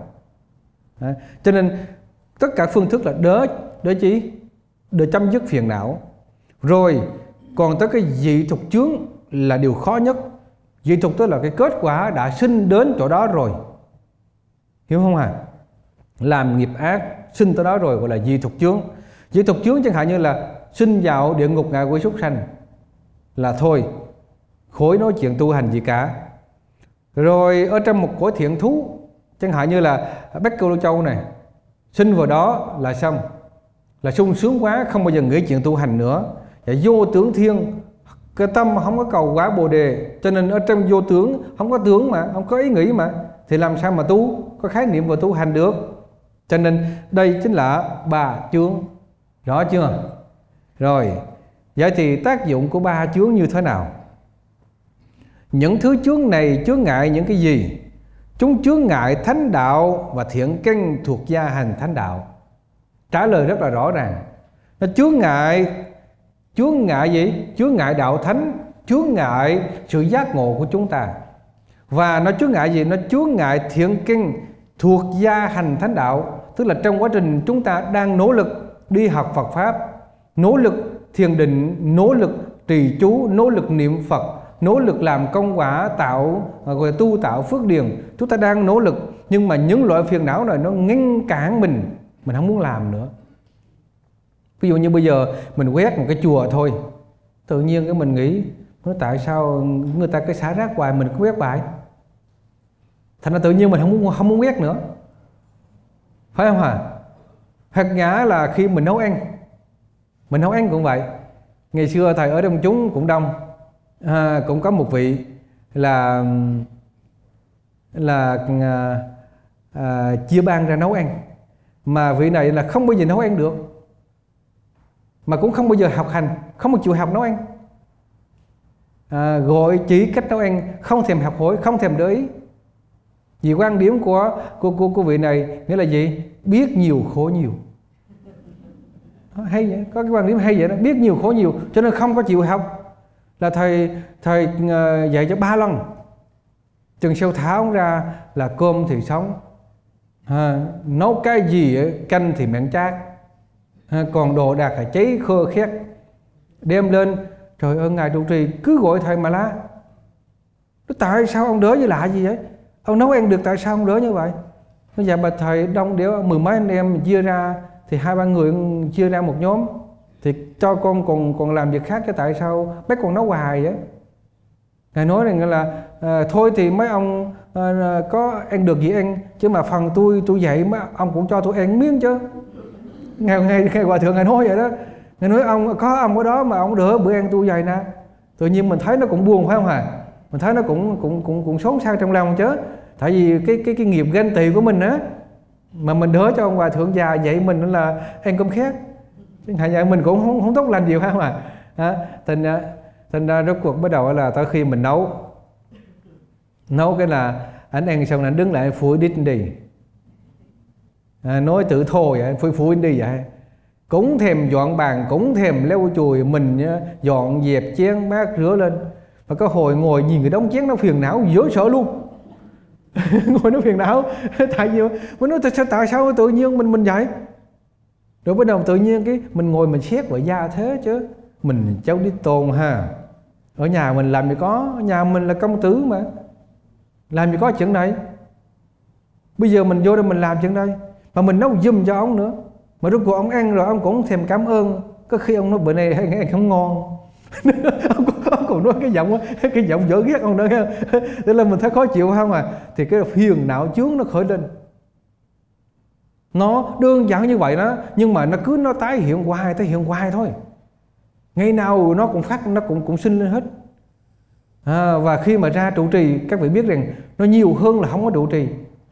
Cho nên tất cả phương thức là đỡ chí, để chấm dứt phiền não. Rồi còn tới cái dị thục chướng là điều khó nhất. Dị thục tức là cái kết quả đã sinh đến chỗ đó rồi, hiểu không hả? Làm nghiệp ác sinh tới đó rồi gọi là dị thục chướng. Dị thục chướng chẳng hạn như là sinh vào địa ngục ngạ quỷ súc sanh là thôi, khỏi nói chuyện tu hành gì cả. Rồi ở trong một cõi thiện thú, chẳng hạn như là Bách Câu Lô Châu này, sinh vào đó là xong, là sung sướng quá, không bao giờ nghĩ chuyện tu hành nữa. Và vô tưởng thiên, cái tâm không có cầu quả Bồ Đề, cho nên ở trong vô tướng, không có tướng mà, không có ý nghĩ mà, thì làm sao mà tu, có khái niệm về tu hành được. Cho nên đây chính là ba chướng, rõ chưa? Rồi, vậy thì tác dụng của ba chướng như thế nào? Những thứ chướng này chướng ngại những cái gì? Chúng chướng ngại thánh đạo và thiện căn thuộc gia hành thánh đạo. Trả lời rất là rõ ràng. Nó chướng ngại gì? Chướng ngại đạo thánh, chướng ngại sự giác ngộ của chúng ta. Và nó chướng ngại gì? Nó chướng ngại thiện căn thuộc gia hành thánh đạo. Tức là trong quá trình chúng ta đang nỗ lực đi học Phật Pháp, nỗ lực thiền định, nỗ lực trì chú, nỗ lực niệm Phật, nỗ lực làm công quả gọi là tu tạo phước điền, chúng ta đang nỗ lực, nhưng mà những loại phiền não này nó ngăn cản mình không muốn làm nữa. Ví dụ như bây giờ mình quét một cái chùa thôi, tự nhiên cái mình nghĩ tại sao người ta cái xả rác hoài mình cứ quét hoài, thành ra tự nhiên mình không muốn quét nữa, phải không hả? Hoặc ngã là khi mình nấu ăn cũng vậy. Ngày xưa thầy ở trong chúng cũng đông, cũng có một vị là chia ban ra nấu ăn, mà vị này là không bao giờ nấu ăn được, mà cũng không bao giờ học hành, không bao chịu học nấu ăn, gọi chỉ cách nấu ăn, không thèm học hỏi, không thèm để ý. Vì quan điểm của vị này nghĩa là gì? Biết nhiều khổ nhiều. Hay vậy, có cái quan điểm hay vậy đó, biết nhiều khổ nhiều, cho nên không có chịu học. Là thầy dạy cho 3 lần, chừng sau tháo ra là cơm thì sống, nấu cái gì canh thì mẹn chát, còn đồ đạc là cháy khơ khét, đem lên. Trời ơi, ngài trụ trì cứ gọi thầy mà la. Tại sao ông đỡ với lạ gì vậy? Ông nấu ăn được, tại sao ông đỡ như vậy? Nó dạ bà thầy đông đéo 10 mấy anh em chia ra, thì 2-3 người chia ra một nhóm, thì cho con còn làm việc khác, chứ tại sao bác còn nấu hoài vậy? Ngài nói rằng là thôi thì mấy ông có ăn được gì ăn, chứ mà phần tôi dạy mấy ông cũng cho tôi ăn miếng chứ. Ngài hòa thượng ngài nói vậy đó. Ngài nói ông ở đó mà ông đỡ bữa ăn tôi vậy nè. Tự nhiên mình thấy nó cũng buồn, phải không hả? Mình thấy nó cũng xốn sang trong lòng chứ. Tại vì cái nghiệp ganh tị của mình á, mà mình đỡ cho ông hòa thượng già vậy mình là ăn cơm khác, hại vậy mình cũng không tốt lành gì, phải không ạ? Thành ra rốt cuộc bắt đầu là tới khi mình nấu cái là anh ăn xong anh đứng lại anh phủi đít đi, nói tự thô vậy, phủi đi vậy, cũng thèm dọn bàn, cũng thèm leo chùi, mình dọn dẹp chén bát rửa lên. Và có hồi ngồi nhìn cái đống chén nó phiền não dễ sợ luôn. Ngồi nó phiền não, tại vì mình nói tại sao tự nhiên mình vậy. Rồi bắt đầu tự nhiên cái mình ngồi mình xét vào gia thế chứ, mình cháu đi tôn ha, Ở nhà mình làm gì có, nhà mình là công tử mà, làm gì có chuyện này. Bây giờ mình vô đây mình làm chuyện đây, mà mình nấu giùm cho ông nữa, mà rốt cuộc ông ăn rồi ông cũng thèm cảm ơn. Có khi ông nói bữa nay ăn không ngon. ông còn nói cái giọng dở ghét ông nữa. Thế là mình thấy khó chịu không à. Thì cái phiền não chướng nó khởi lên. Nó đơn giản như vậy đó, nhưng mà nó tái hiện hoài thôi. Ngày nào nó cũng phát, nó cũng sinh lên hết. Và khi mà ra trụ trì, các vị biết rằng nó nhiều hơn là không có trụ trì.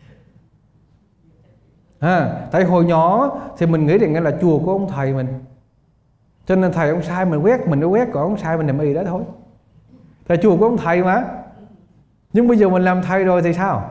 Tại hồi nhỏ thì mình nghĩ rằng là chùa của ông thầy mình, cho nên thầy ông sai mình quét, mình nó quét, còn ông sai mình làm y đó thôi. Tại chùa của ông thầy mà. Nhưng bây giờ mình làm thầy rồi thì sao?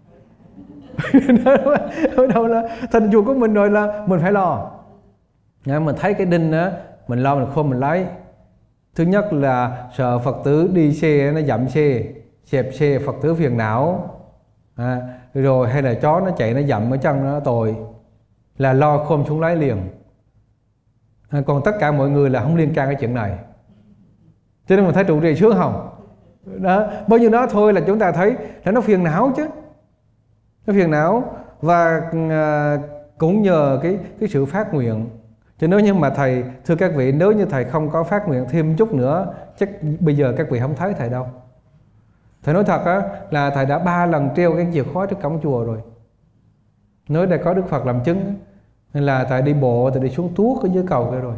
Ở đâu là thành chùa của mình rồi là mình phải lo. Mình thấy cái đinh đó, mình lo mình không mình lấy. Thứ nhất là sợ Phật tử đi xe nó dậm xe, xẹp xe Phật tử phiền não. Rồi hay là chó nó chạy nó dậm ở chân nó tội, là lo khom xuống lấy liền. Còn tất cả mọi người là không liên can cái chuyện này. Cho nên mình thấy trụ trì sướng không? Đó, bao nhiêu đó thôi là chúng ta thấy là nó phiền não chứ. Nó phiền não. Và cũng nhờ cái sự phát nguyện. Chứ nếu như mà thầy, thưa các vị, nếu như thầy không có phát nguyện thêm chút nữa, chắc bây giờ các vị không thấy thầy đâu. Thầy nói thật á, là thầy đã 3 lần treo cái chìa khóa trước cổng chùa rồi. Nói đây có Đức Phật làm chứng, nên là thầy đi bộ, thầy đi xuống tuốt ở dưới cầu kia rồi.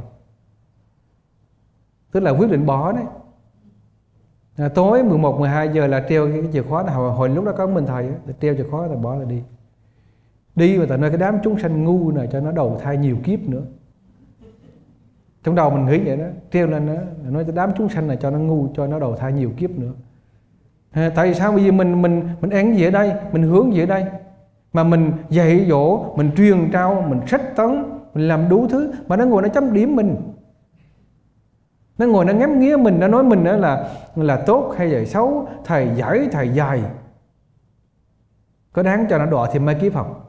Tức là quyết định bỏ đấy. Tối 11, 12 giờ là treo cái chìa khóa. Hồi lúc đó có mình thầy, treo chìa khóa thầy bỏ là đi. Đi mà thầy nói cái đám chúng sanh ngu này cho nó đầu thai nhiều kiếp nữa. Trong đầu mình nghĩ vậy đó, treo lên đó, nói cái đám chúng sanh này cho nó ngu, cho nó đầu thai nhiều kiếp nữa. Tại sao bây giờ mình ăn gì ở đây, mình hướng gì ở đây, mà mình dạy dỗ, mình truyền trao, mình sách tấn, mình làm đủ thứ, mà nó ngồi nó chấm điểm mình, nó ngồi nó ngắm nghía mình, nó nói mình đó là tốt hay là xấu, thầy giỏi thầy dài, có đáng cho nó đọa thêm mấy kiếp không?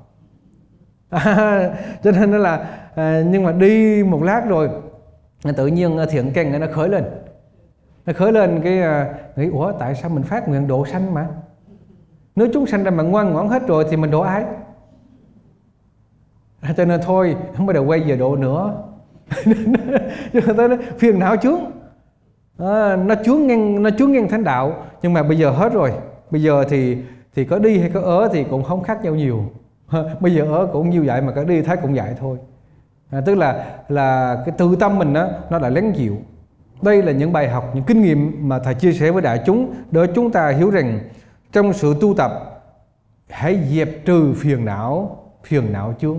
Cho nên là nhưng mà đi một lát rồi tự nhiên thiện căn nó khởi lên. Nó khởi lên cái nghĩ ủa tại sao mình phát nguyện độ sanh mà, nếu chúng sanh ra mà ngoan ngoãn hết rồi thì mình độ ai? Cho nên thôi không bao giờ quay về độ nữa. Tới phiền não chướng, nó chướng ngang thánh đạo. Nhưng mà bây giờ hết rồi, bây giờ thì có đi hay có ở thì cũng không khác nhau nhiều. Bây giờ ở cũng như vậy mà có đi thấy cũng vậy thôi. Tức là cái tự tâm mình đó, nó đã lắng dịu. Đây là những bài học, những kinh nghiệm mà thầy chia sẻ với đại chúng để chúng ta hiểu rằng trong sự tu tập hãy dẹp trừ phiền não chướng.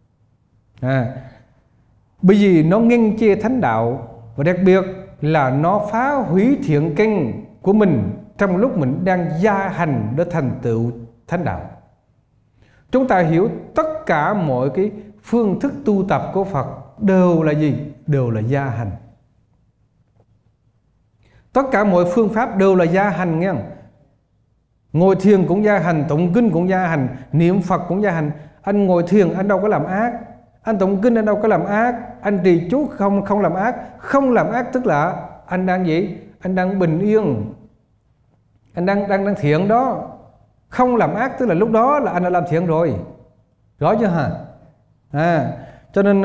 Bởi vì nó ngăn che thánh đạo, và đặc biệt là nó phá hủy thiện căn của mình trong lúc mình đang gia hành để thành tựu thánh đạo. Chúng ta hiểu tất cả mọi cái phương thức tu tập của Phật đều là gì? Đều là gia hành. Tất cả mọi phương pháp đều là gia hành nghe. Ngồi thiền cũng gia hành, tụng kinh cũng gia hành, niệm Phật cũng gia hành. Anh ngồi thiền anh đâu có làm ác, anh tụng kinh anh đâu có làm ác, anh trì chú không làm ác. Không làm ác tức là anh đang gì? Anh đang bình yên, anh đang thiện đó. Không làm ác tức là lúc đó là anh đã làm thiện rồi. Rõ chưa hả? Cho nên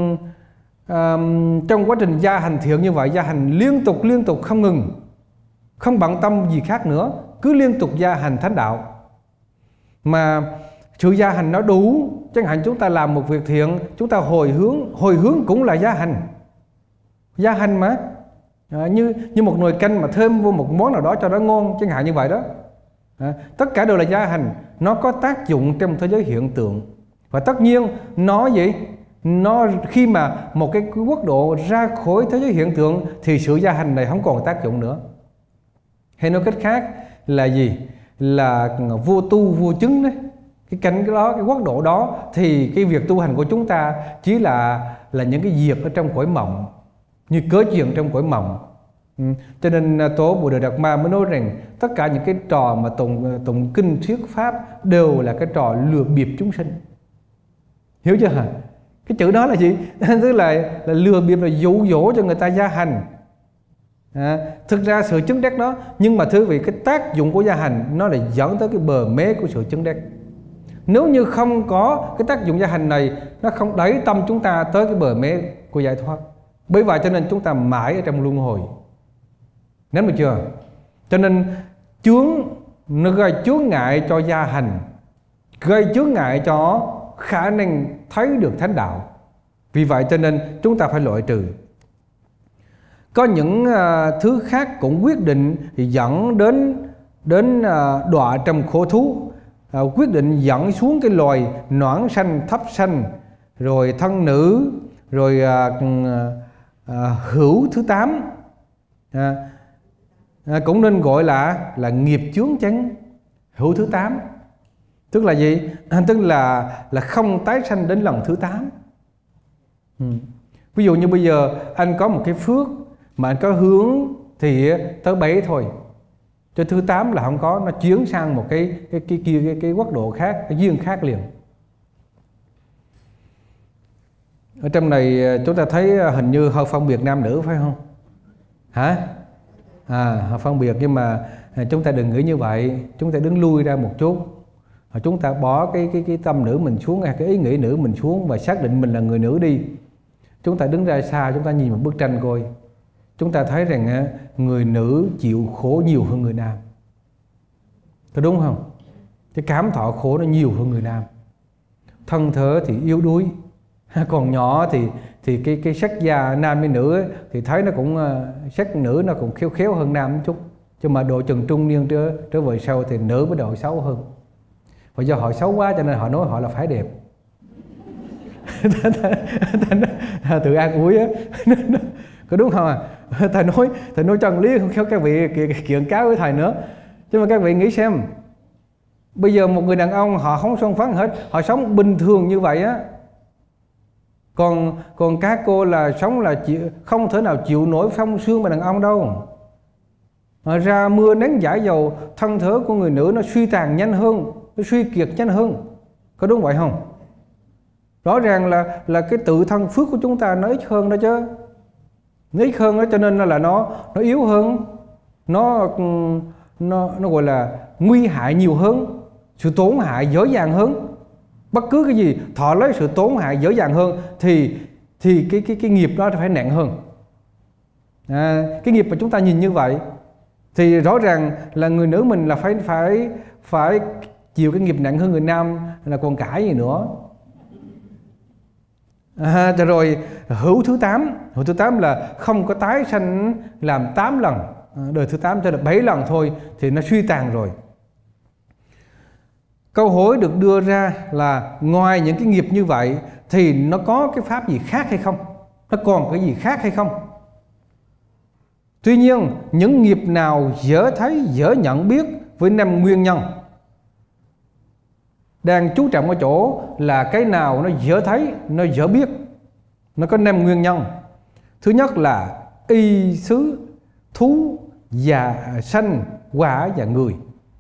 trong quá trình gia hành thiện như vậy, gia hành liên tục không ngừng, không bận tâm gì khác nữa, cứ liên tục gia hành thánh đạo. Mà sự gia hành nó đủ. Chẳng hạn chúng ta làm một việc thiện, chúng ta hồi hướng cũng là gia hành mà. Như một nồi canh mà thêm vô một món nào đó cho nó ngon, chẳng hạn như vậy đó. Tất cả đều là gia hành. Nó có tác dụng trong thế giới hiện tượng. Và tất nhiên nó khi mà một cái quốc độ ra khỏi thế giới hiện tượng thì sự gia hành này không còn tác dụng nữa. Hay nói cách khác là gì? Là vô tu vô chứng đấy. Cái cảnh đó, cái quốc độ đó thì cái việc tu hành của chúng ta chỉ là những cái việc ở trong cõi mộng, như cớ chuyện trong cõi mộng. Cho nên Tổ Bồ Đề Đạt Ma mới nói rằng tất cả những cái trò mà tụng kinh thuyết pháp đều là cái trò lừa bịp chúng sinh. Hiểu chưa hả? Cái chữ đó là gì? Tức là lừa bịp, là dụ dỗ cho người ta gia hành. Thực ra sự chứng đắc đó, nhưng mà thưa quý vị, cái tác dụng của gia hành nó là dẫn tới cái bờ mé của sự chứng đắc. Nếu như không có cái tác dụng gia hành này, nó không đẩy tâm chúng ta tới cái bờ mé của giải thoát. Bởi vậy cho nên chúng ta mãi ở trong luân hồi. Nắm được chưa? Cho nên nó gây chướng ngại cho gia hành, gây chướng ngại cho khả năng thấy được thánh đạo. Vì vậy cho nên chúng ta phải loại trừ. Có những thứ khác cũng quyết định dẫn đến đọa trong khổ thú, quyết định dẫn xuống cái loài noãn sanh, thấp sanh, rồi thân nữ, rồi hữu thứ 8, cũng nên gọi là nghiệp chướng chánh. Hữu thứ 8 tức là gì? Tức là không tái sanh đến lần thứ 8. Ví dụ như bây giờ anh có một cái phước mà anh có hướng thì tới 7 thôi, cho thứ 8 là không có, nó chuyển sang một cái quốc độ khác, cái duyên khác liền. Ở trong này chúng ta thấy hình như hơi phân biệt nam nữ phải không? Hả? Hơi phân biệt, nhưng mà chúng ta đừng nghĩ như vậy. Chúng ta đứng lui ra một chút, chúng ta bỏ cái tâm nữ mình xuống, cái ý nghĩ nữ mình xuống và xác định mình là người nữ đi. Chúng ta đứng ra xa, chúng ta nhìn một bức tranh coi, chúng ta thấy rằng người nữ chịu khổ nhiều hơn người nam. Có đúng không? Cái cảm thọ khổ nó nhiều hơn người nam. Thân thể thì yếu đuối, còn nhỏ thì cái sắc da nam với nữ thì thấy nó cũng sắc nữ nó cũng khéo hơn nam một chút. Chứ mà độ chừng trung niên trở về sau thì nữ với độ xấu hơn. Và do họ xấu quá cho nên họ nói họ là phải đẹp. Tự an ủi á. Có đúng không à? Thầy nói chân lý không khéo các vị kiện cáo với thầy nữa. Nhưng mà các vị nghĩ xem, bây giờ một người đàn ông họ không son phấn hết, họ sống bình thường như vậy á. Còn các cô là sống là không thể nào chịu nổi phong sương mà đàn ông đâu. Ra mưa nắng giải dầu, thân thể của người nữ nó suy tàn nhanh hơn, nó suy kiệt nhanh hơn. Có đúng vậy không? Rõ ràng là cái tự thân phước của chúng ta nó ít hơn đó chứ. Nó ít hơn đó, cho nên là nó yếu hơn, nó gọi là nguy hại nhiều hơn, sự tổn hại dễ dàng hơn. Bất cứ cái gì thọ lấy sự tổn hại dễ dàng hơn thì cái nghiệp đó phải nặng hơn. Cái nghiệp mà chúng ta nhìn như vậy thì rõ ràng là người nữ mình là phải chịu cái nghiệp nặng hơn người nam, là còn cãi gì nữa. Rồi hữu thứ 8 là không có tái sanh làm 8 lần, đời thứ 8 cho là 7 lần thôi thì nó suy tàn rồi. Câu hỏi được đưa ra là ngoài những cái nghiệp như vậy thì nó có cái pháp gì khác hay không? Nó còn cái gì khác hay không? Tuy nhiên, những nghiệp nào dễ thấy, dễ nhận biết với 5 nguyên nhân. Đang chú trọng ở chỗ là cái nào nó dễ thấy, nó dễ biết. Nó có 5 nguyên nhân. Thứ nhất là y xứ, thú, già, sanh, quả và người.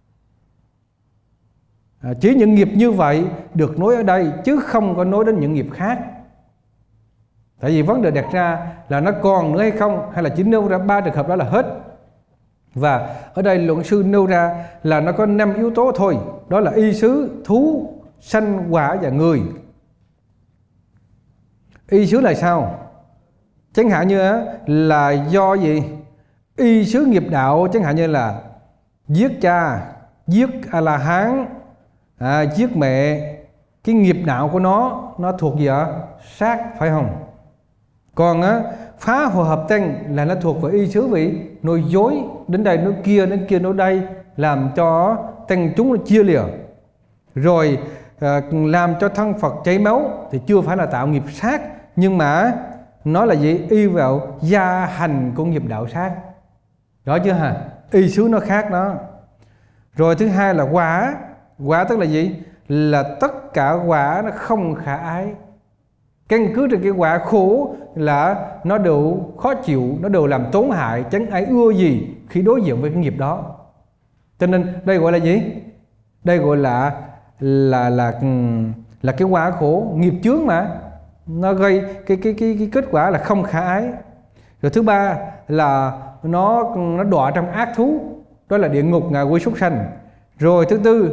Chỉ những nghiệp như vậy được nói ở đây, chứ không có nói đến những nghiệp khác. Tại vì vấn đề đặt ra là nó còn nữa hay không, hay là chỉ nêu ra 3 trường hợp đó là hết. Và ở đây luận sư nêu ra là nó có 5 yếu tố thôi. Đó là y xứ, thú, sanh, quả và người. Y xứ là sao? Chẳng hạn như là do gì? Y xứ nghiệp đạo, chẳng hạn như là giết cha, giết A-la-hán, giết mẹ. Cái nghiệp đạo của nó thuộc gì ạ? Sát, phải không? Còn phá hòa hợp tăng là nó thuộc về y xứ vị, nói dối, đến đây nói kia, đến kia nói đây, làm cho tăng chúng nó chia lìa. Rồi làm cho thân Phật chảy máu thì chưa phải là tạo nghiệp sát, nhưng mà nó là gì? Y vào gia hành của nghiệp đạo sát. Rõ chưa hả? Y xứ nó khác đó. Rồi thứ hai là quả. Quả tức là gì? Là tất cả quả nó không khả ái. Căn cứ trên cái quả khổ là nó đều khó chịu, nó đều làm tổn hại, chẳng ai ưa gì khi đối diện với cái nghiệp đó. Cho nên đây gọi là gì? Đây gọi là cái quả khổ, nghiệp chướng mà. Nó gây cái kết quả là không khả ái. Rồi thứ ba là nó đọa trong ác thú, đó là địa ngục, ngạ quỷ, súc sanh. Rồi thứ tư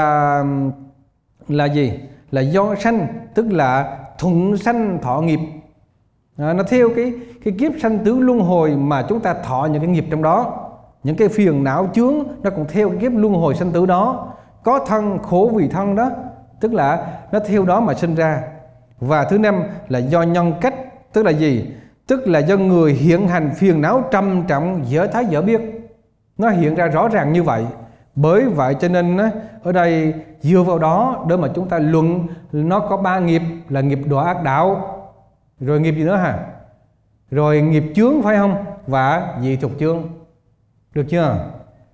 là gì? Là do sanh, tức là thuận sanh thọ nghiệp. Nó theo cái kiếp sanh tử luân hồi mà chúng ta thọ những cái nghiệp trong đó, những cái phiền não chướng nó cũng theo cái kiếp luân hồi sanh tử đó. Có thân khổ vì thân đó, tức là nó theo đó mà sinh ra. Và thứ năm là do nhân cách, tức là gì? Tức là do người hiện hành phiền não trầm trọng dở thấy dở biết, nó hiện ra rõ ràng như vậy. Bởi vậy cho nên ở đây dựa vào đó để mà chúng ta luận nó có 3 nghiệp là nghiệp đọa ác đạo, rồi nghiệp gì nữa hả? Rồi nghiệp chướng phải không? Và dị thục chướng. Được chưa?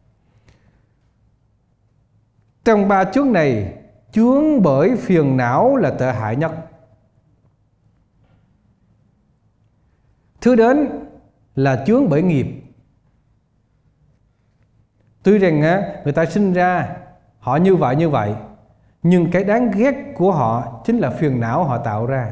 Trong 3 chướng này, chướng bởi phiền não là tệ hại nhất. Thứ đến là chướng bởi nghiệp. Tuy rằng người ta sinh ra họ như vậy, nhưng cái đáng ghét của họ chính là phiền não họ tạo ra.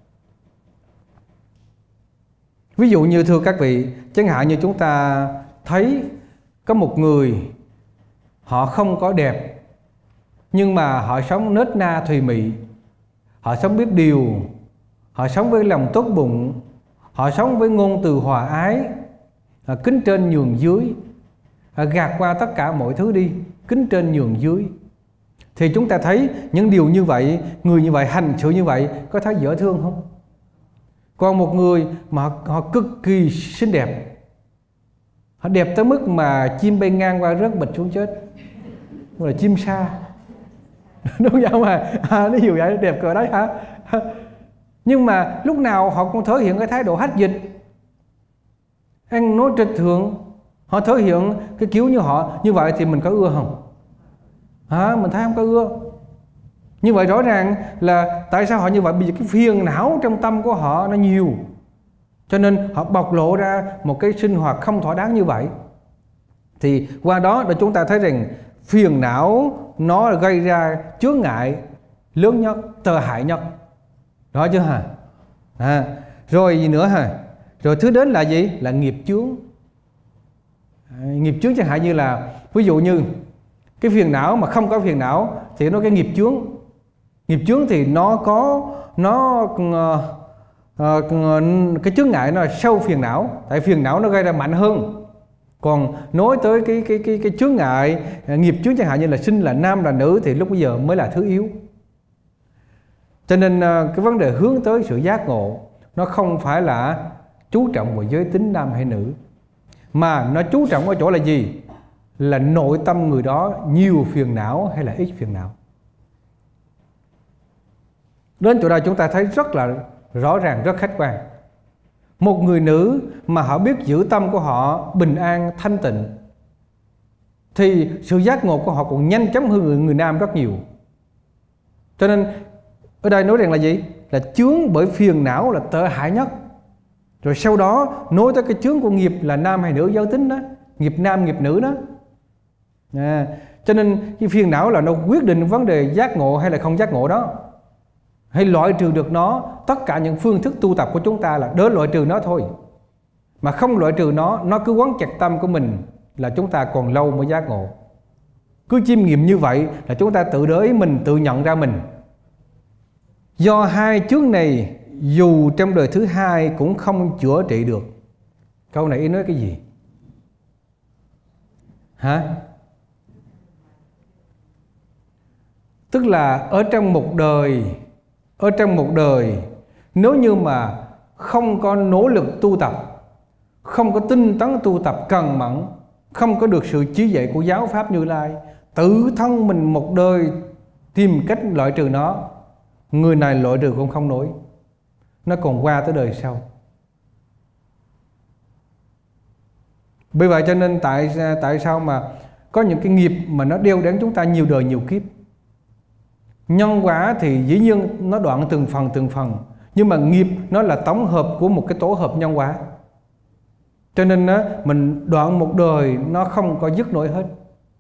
Ví dụ như thưa các vị, chẳng hạn như chúng ta thấy có một người họ không có đẹp, nhưng mà họ sống nết na thùy mị, họ sống biết điều, họ sống với lòng tốt bụng, họ sống với ngôn từ hòa ái, kính trên nhường dưới, gạt qua tất cả mọi thứ đi, kính trên nhường dưới. Thì chúng ta thấy những điều như vậy, người như vậy, hành xử như vậy, có thấy dễ thương không? Còn một người mà họ cực kỳ xinh đẹp, họ đẹp tới mức mà chim bay ngang qua rớt bịch xuống chết, là chim sa. Đúng không mà nó nhiều vậy, đẹp cỡ đấy hả? Nhưng mà lúc nào họ cũng thể hiện cái thái độ hách dịch, ăn nói trịch thượng, họ thể hiện cái kiểu như họ. Như vậy thì mình có ưa không? Mình thấy không có ưa. Như vậy rõ ràng là tại sao họ như vậy? Bởi vì cái phiền não trong tâm của họ nó nhiều, cho nên họ bộc lộ ra một cái sinh hoạt không thỏa đáng như vậy. Thì qua đó để chúng ta thấy rằng phiền não nó gây ra chướng ngại lớn nhất, tệ hại nhất. Đó chứ hả? Rồi gì nữa hả? Rồi thứ đến là gì? Là nghiệp chướng. Nghiệp chướng chẳng hạn như là, ví dụ như cái phiền não mà không có phiền não thì nó cái nghiệp chướng. Nghiệp chướng thì nó có cái chướng ngại nó là sâu phiền não, tại phiền não nó gây ra mạnh hơn. Còn nói tới cái chướng ngại nghiệp chướng chẳng hạn như là sinh là nam là nữ thì lúc bây giờ mới là thứ yếu. Cho nên cái vấn đề hướng tới sự giác ngộ nó không phải là chú trọng vào giới tính nam hay nữ, mà nó chú trọng ở chỗ là gì? Là nội tâm người đó nhiều phiền não hay là ít phiền não. Đến chỗ đây chúng ta thấy rất là rõ ràng, rất khách quan. Một người nữ mà họ biết giữ tâm của họ bình an, thanh tịnh thì sự giác ngộ của họ cũng nhanh chóng hơn người nam rất nhiều. Cho nên ở đây nói rằng là gì? Là chướng bởi phiền não là tệ hại nhất. Rồi sau đó nói tới cái chướng của nghiệp là nam hay nữ giới tính đó, nghiệp nam, nghiệp nữ đó. Cho nên cái phiền não là nó quyết định vấn đề giác ngộ hay là không giác ngộ đó. Hay loại trừ được nó, tất cả những phương thức tu tập của chúng ta là để loại trừ nó thôi. Mà không loại trừ nó cứ quán chặt tâm của mình là chúng ta còn lâu mới giác ngộ. Cứ chiêm nghiệm như vậy là chúng ta tự đới mình, tự nhận ra mình. Do hai chướng này dù trong đời thứ hai cũng không chữa trị được. Câu này ý nói cái gì? Hả? Tức là ở trong một đời nếu như mà không có nỗ lực tu tập, không có tinh tấn tu tập cần mẫn, không có được sự chỉ dạy của giáo pháp Như Lai, tự thân mình một đời tìm cách loại trừ nó, người này loại trừ cũng không nổi, nó còn qua tới đời sau. Bởi vậy cho nên tại sao mà có những cái nghiệp mà nó đeo đến chúng ta nhiều đời nhiều kiếp. Nhân quả thì dĩ nhiên nó đoạn từng phần, nhưng mà nghiệp nó là tổng hợp của một cái tổ hợp nhân quả. Cho nên mình đoạn một đời nó không có dứt nổi hết.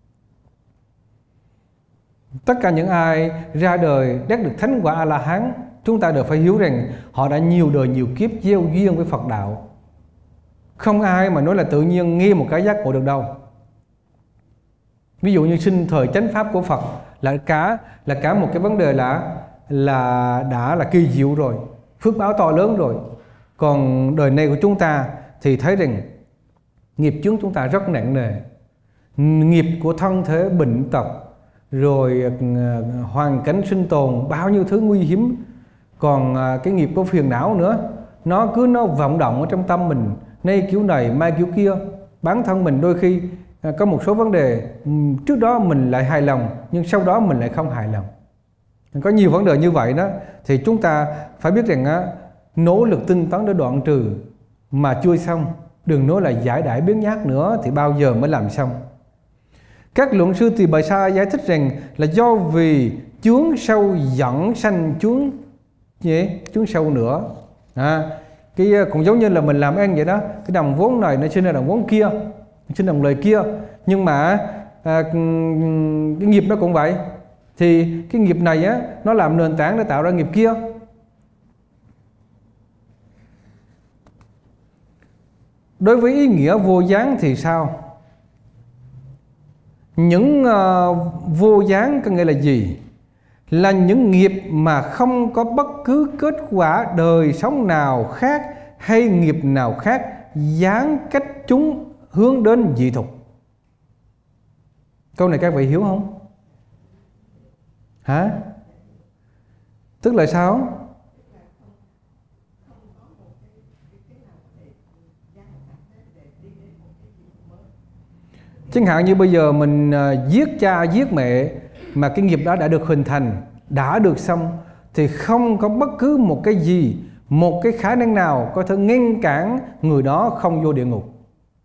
Tất cả những ai ra đời đắc được thánh quả A-la-hán, chúng ta đều phải hiểu rằng họ đã nhiều đời nhiều kiếp gieo duyên với Phật đạo. Không ai mà nói là tự nhiên nghe một cái giác ngộ được đâu. Ví dụ như sinh thời chánh pháp của Phật là cả một cái vấn đề là đã là kỳ diệu rồi, phước báo to lớn rồi. Còn đời này của chúng ta thì thấy rằng nghiệp chướng chúng ta rất nặng nề. Nghiệp của thân thể bệnh tật, rồi hoàn cảnh sinh tồn, bao nhiêu thứ nguy hiểm. Còn cái nghiệp của phiền não nữa, nó vọng động ở trong tâm mình, nay kiểu này mai kiểu kia. Bản thân mình đôi khi có một số vấn đề trước đó mình lại hài lòng, nhưng sau đó mình lại không hài lòng. Có nhiều vấn đề như vậy đó, thì chúng ta phải biết rằng nỗ lực tinh tấn để đoạn trừ mà chưa xong, đừng nói là giải đãi biến nhát nữa thì bao giờ mới làm xong. Các luận sư Tỳ Bà Sa giải thích rằng là do vì chướng sâu dẫn sanh chướng sâu nữa. Cũng giống như là mình làm ăn vậy đó, cái đồng vốn này nó sinh ra đồng vốn kia, sinh đồng lời kia, nhưng mà cái nghiệp nó cũng vậy. Thì cái nghiệp này nó làm nền tảng để tạo ra nghiệp kia. Đối với ý nghĩa vô gián thì sao? Những vô gián có nghĩa là gì? Là những nghiệp mà không có bất cứ kết quả đời sống nào khác hay nghiệp nào khác gián cách chúng hướng đến dị thục. Câu này các vị hiểu không? Hả? Tức là sao? Chẳng hạn như bây giờ mình giết cha giết mẹ mà cái nghiệp đó đã được hình thành, đã được xong, thì không có bất cứ một cái gì, một cái khả năng nào có thể ngăn cản người đó không vô địa ngục.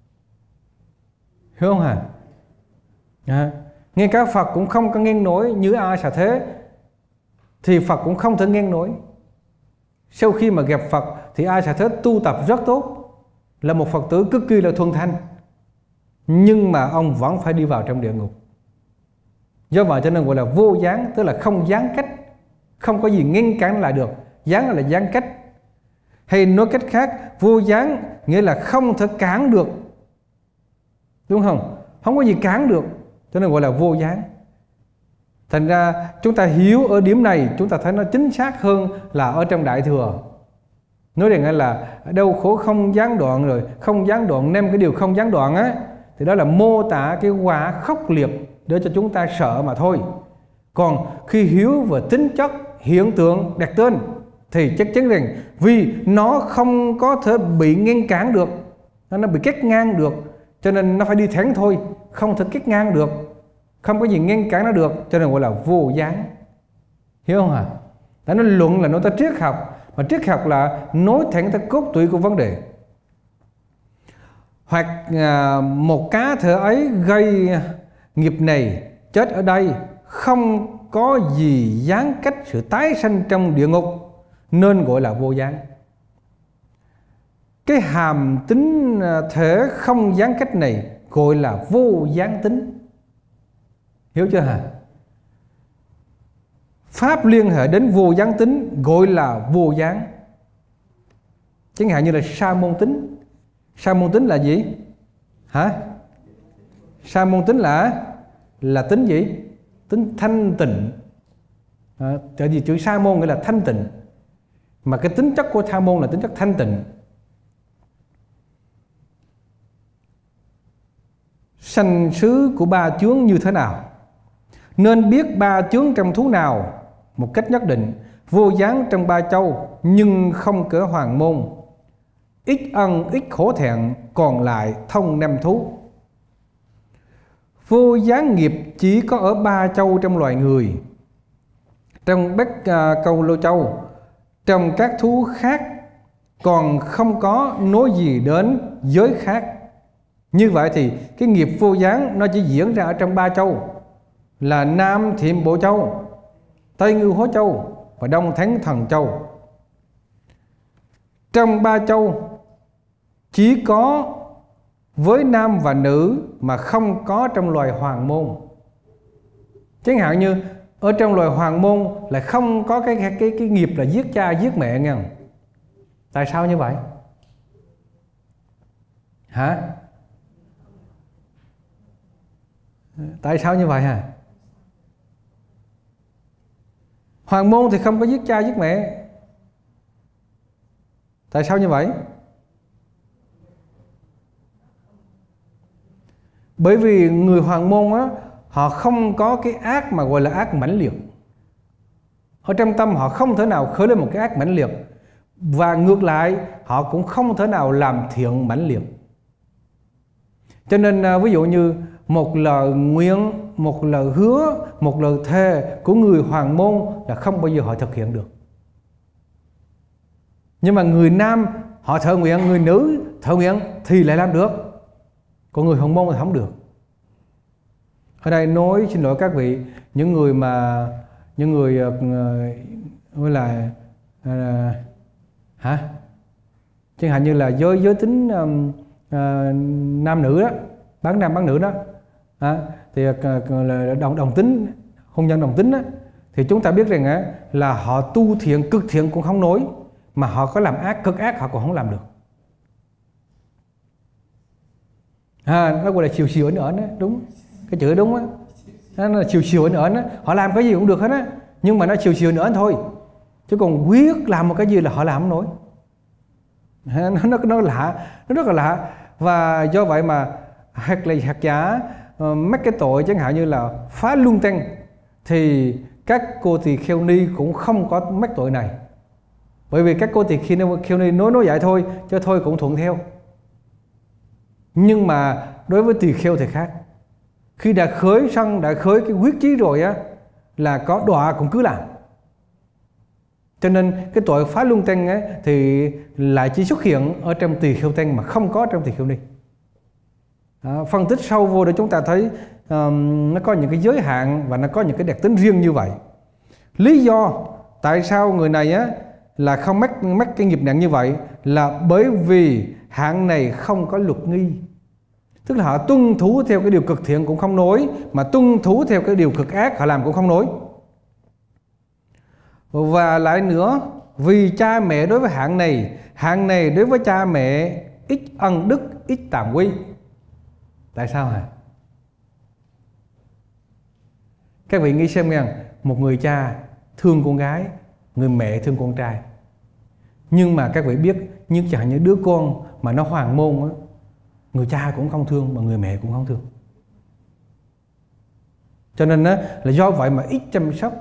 Hiểu không hả? Ngay cả Phật cũng không có ngăn nổi. Như A Xà Thế thì Phật cũng không thể ngăn nổi. Sau khi mà gặp Phật thì A Xà Thế tu tập rất tốt, là một Phật tử cực kỳ là thuần thanh, nhưng mà ông vẫn phải đi vào trong địa ngục. Do vậy cho nên gọi là vô gián, tức là không gián cách, không có gì ngăn cản lại được. Gián là gián cách. Hay nói cách khác, vô gián nghĩa là không thể cản được, đúng không? Không có gì cản được, cho nên gọi là vô gián. Thành ra chúng ta hiểu ở điểm này, chúng ta thấy nó chính xác hơn là ở trong Đại Thừa. Nói rằng là đau khổ không gián đoạn, rồi không gián đoạn 5 cái điều không gián đoạn á, thì đó là mô tả cái quả khốc liệt để cho chúng ta sợ mà thôi. Còn khi hiểu về tính chất hiện tượng đặt tên thì chắc chắn rằng vì nó không có thể bị ngăn cản được, nó bị cắt ngang được, cho nên nó phải đi thẳng thôi, không thể cắt ngang được, không có gì ngăn cản nó được, cho nên gọi là vô gián. Hiểu không hả? Đã nói luận là nói tới triết học, mà triết học là nói thẳng tới cốt tủy của vấn đề. Hoặc một cá thể ấy gây nghiệp này chết ở đây, không có gì gián cách sự tái sanh trong địa ngục, nên gọi là vô gián. Cái hàm tính thể không gián cách này gọi là vô gián tính. Hiểu chưa hả? Pháp liên hệ đến vô gián tính gọi là vô gián. Chẳng hạn như là sa môn tính. Sa môn tính là gì? Hả? Sa môn tính là tính gì? Tính thanh tịnh. Tại vì chữ sa môn nghĩa là thanh tịnh, mà cái tính chất của sa môn là tính chất thanh tịnh. Sanh xứ của ba chướng như thế nào? Nên biết ba chướng trong thú nào một cách nhất định. Vô gián trong ba châu, nhưng không cỡ hoàng môn. Ít ân ít khổ thẹn, còn lại thông năm thú. Vô gián nghiệp chỉ có ở ba châu trong loài người, trong Bắc Câu Lô Châu, trong các thú khác, còn không có nói gì đến giới khác. Như vậy thì cái nghiệp vô gián nó chỉ diễn ra ở trong ba châu là Nam Thiểm Bộ Châu, Tây Ngưu Hố Châu và Đông Thắng Thần Châu. Trong ba châu chỉ có với nam và nữ, mà không có trong loài hoàng môn. Chẳng hạn như ở trong loài hoàng môn là không có cái nghiệp là giết cha giết mẹ nha. Tại sao như vậy? Hả? Tại sao như vậy hả? Hoàng môn thì không có giết cha giết mẹ. Tại sao như vậy? Bởi vì người hoàng môn á, họ không có cái ác mà gọi là ác mãnh liệt. Ở trong tâm họ không thể nào khởi lên một cái ác mãnh liệt. Và ngược lại họ cũng không thể nào làm thiện mãnh liệt. Cho nên ví dụ như một lời nguyện, một lời hứa, một lời thề của người hoàng môn là không bao giờ họ thực hiện được. Nhưng mà người nam họ thờ nguyện, người nữ thờ nguyện thì lại làm được. Còn người hoàng môn thì không được. Ở đây nói xin lỗi các vị, những người gọi là chẳng hạn như là giới tính nam nữ đó, bán nam bán nữ đó, thì là đồng tính, hôn nhân đồng tính đó, thì chúng ta biết rằng là họ tu thiện cực thiện cũng không nổi, mà họ có làm ác cực ác họ cũng không làm được. Nó gọi là chiều chiều ẩn ẩn đó, đúng, cái chữ đúng á, nó là chiều chiều ẩn ẩn á, họ làm cái gì cũng được hết á, nhưng mà nó chiều chiều ẩn ẩn thôi, chứ còn quyết làm một cái gì là họ làm không nổi. Nó lạ, nó rất là lạ. Và do vậy mà hoặc giả mắc cái tội chẳng hạn như là phá luân tăng, thì các cô tỳ kheo ni cũng không có mắc tội này. Bởi vì các cô tỳ kheo ni nói vậy thôi, chứ thôi cũng thuận theo. Nhưng mà đối với tỳ kheo thì khác. Khi đã khởi sân, đã khởi cái quyết chí rồi á, là có đọa cũng cứ làm. Cho nên cái tội phá luân tăng ấy, thì lại chỉ xuất hiện ở trong tỳ kheo tăng mà không có trong tỳ kheo ni. Phân tích sâu vô để chúng ta thấy nó có những cái giới hạn và nó có những cái đặc tính riêng như vậy. Lý do tại sao người này á là không mắc cái nghiệp nặng như vậy là bởi vì hạng này không có luật nghi. Tức là họ tuân thủ theo cái điều cực thiện cũng không nổi, mà tuân thủ theo cái điều cực ác họ làm cũng không nổi. Và lại nữa, vì cha mẹ đối với hạng này đối với cha mẹ ít ân đức, ít tàm quý. Tại sao hả? Các vị nghĩ xem nha, một người cha thương con gái, người mẹ thương con trai. Nhưng mà các vị biết, nhưng chẳng hạn như đứa con mà nó hoàng môn á, người cha cũng không thương mà người mẹ cũng không thương. Cho nên á, là do vậy mà ít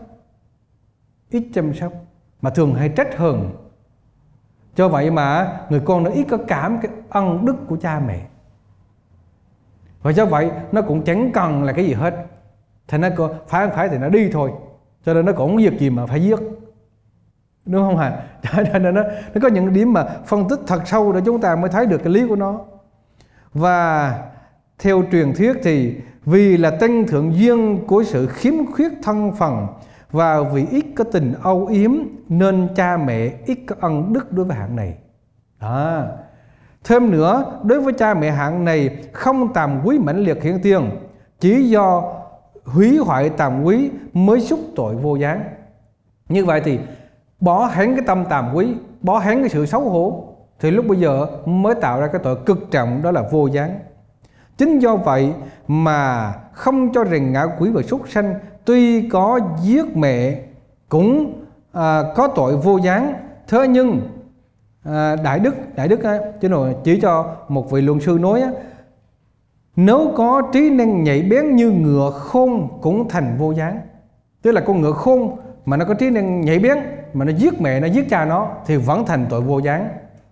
chăm sóc mà thường hay trách hơn. Do vậy mà người con nó ít có cảm cái ân đức của cha mẹ. Và do vậy nó cũng chẳng cần là cái gì hết. Thì nó phải thì nó đi thôi. Cho nên nó cũng không việc gì mà phải giết. Đúng không hả? Cho nên nó có những điểm mà phân tích thật sâu để chúng ta mới thấy được cái lý của nó. Và theo truyền thuyết thì vì là tăng thượng duyên của sự khiếm khuyết thân phần và vì ít có tình âu yếm nên cha mẹ ít có ân đức đối với hạng này. Thêm nữa, đối với cha mẹ hạng này không tàm quý mãnh liệt hiện tiền, chỉ do hủy hoại tàm quý mới xúc tội vô gián. Như vậy thì bỏ hẳn cái tâm tàm quý, bỏ hẳn cái sự xấu hổ, thì lúc bây giờ mới tạo ra cái tội cực trọng, đó là vô gián. Chính do vậy mà không cho rằng ngạ quỷ và súc sanh tuy có giết mẹ cũng có tội vô gián. Thế nhưng đại đức chứ rồi chỉ cho một vị luận sư nói nếu có trí năng nhạy bén như ngựa khôn cũng thành vô gián. Tức là con ngựa khôn mà nó có trí năng nhạy bén mà nó giết mẹ, nó giết cha nó thì vẫn thành tội vô gián.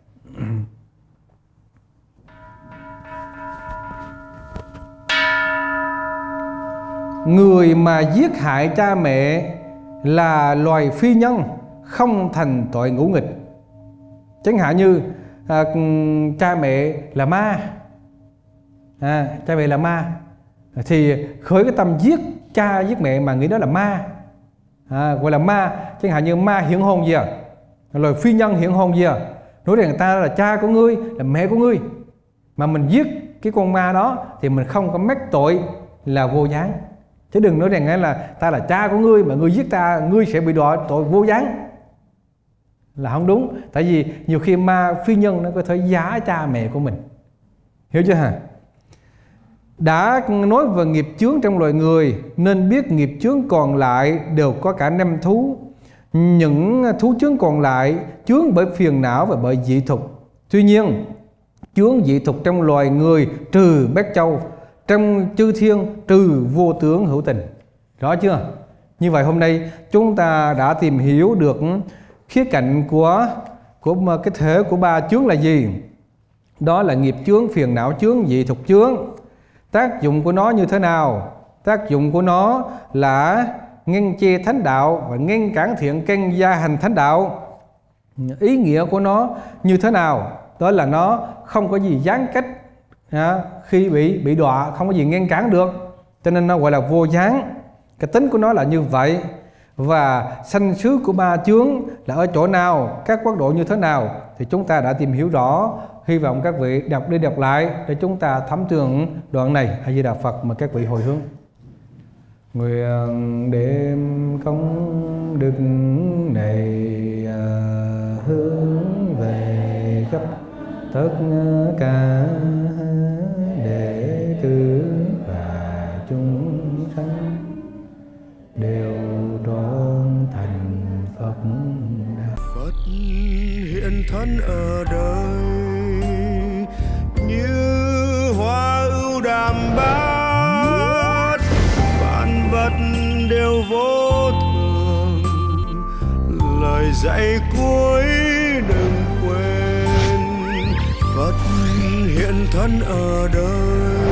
Người mà giết hại cha mẹ là loài phi nhân, không thành tội ngũ nghịch. Chẳng hạn như cha mẹ là ma, cha mẹ là ma thì khởi cái tâm giết cha giết mẹ mà nghĩ đó là ma, gọi là ma. Chẳng hạn như ma hiện hồn gì loài phi nhân hiện hồn gì nói rằng ta là cha của ngươi, là mẹ của ngươi, mà mình giết cái con ma đó thì mình không có mắc tội là vô gián. Chứ đừng nói rằng là ta là cha của ngươi mà ngươi giết ta, ngươi sẽ bị đọa tội vô gián, là không đúng. Tại vì nhiều khi ma phi nhân nó có thể giá cha mẹ của mình. Hiểu chưa hả? Đã nói về nghiệp chướng trong loài người, nên biết nghiệp chướng còn lại đều có cả 5 thú. Những thú chướng còn lại chướng bởi phiền não và bởi dị thục. Tuy nhiên, chướng dị thục trong loài người trừ bát châu, trong chư thiên trừ vô tướng hữu tình. Rõ chưa? Như vậy hôm nay chúng ta đã tìm hiểu được khía cạnh của cái thể của 3 chướng là gì. Đó là nghiệp chướng, phiền não chướng, dị thục chướng. Tác dụng của nó như thế nào? Tác dụng của nó là ngăn che thánh đạo và ngăn cản thiện căn gia hành thánh đạo. Ý nghĩa của nó như thế nào? Đó là nó không có gì gián cách khi bị đọa, không có gì ngăn cản được, cho nên nó gọi là vô gián. Cái tính của nó là như vậy. Và sanh xứ của 3 chướng là ở chỗ nào, các quốc độ như thế nào thì chúng ta đã tìm hiểu rõ. Hy vọng các vị đọc đi đọc lại để chúng ta thấm tường đoạn này. A Di Đà Phật, mà các vị hồi hướng. Nguyện đêm công đức này hướng về khắp tất cả đệ tử và chúng sanh đều trọn thành Phật đạo. Phật hiện thân ở đời như hoa ưu đàm bát, vạn vật đều vô thường. Lời dạy cuối đừng quên, Phật hiện thân ở đời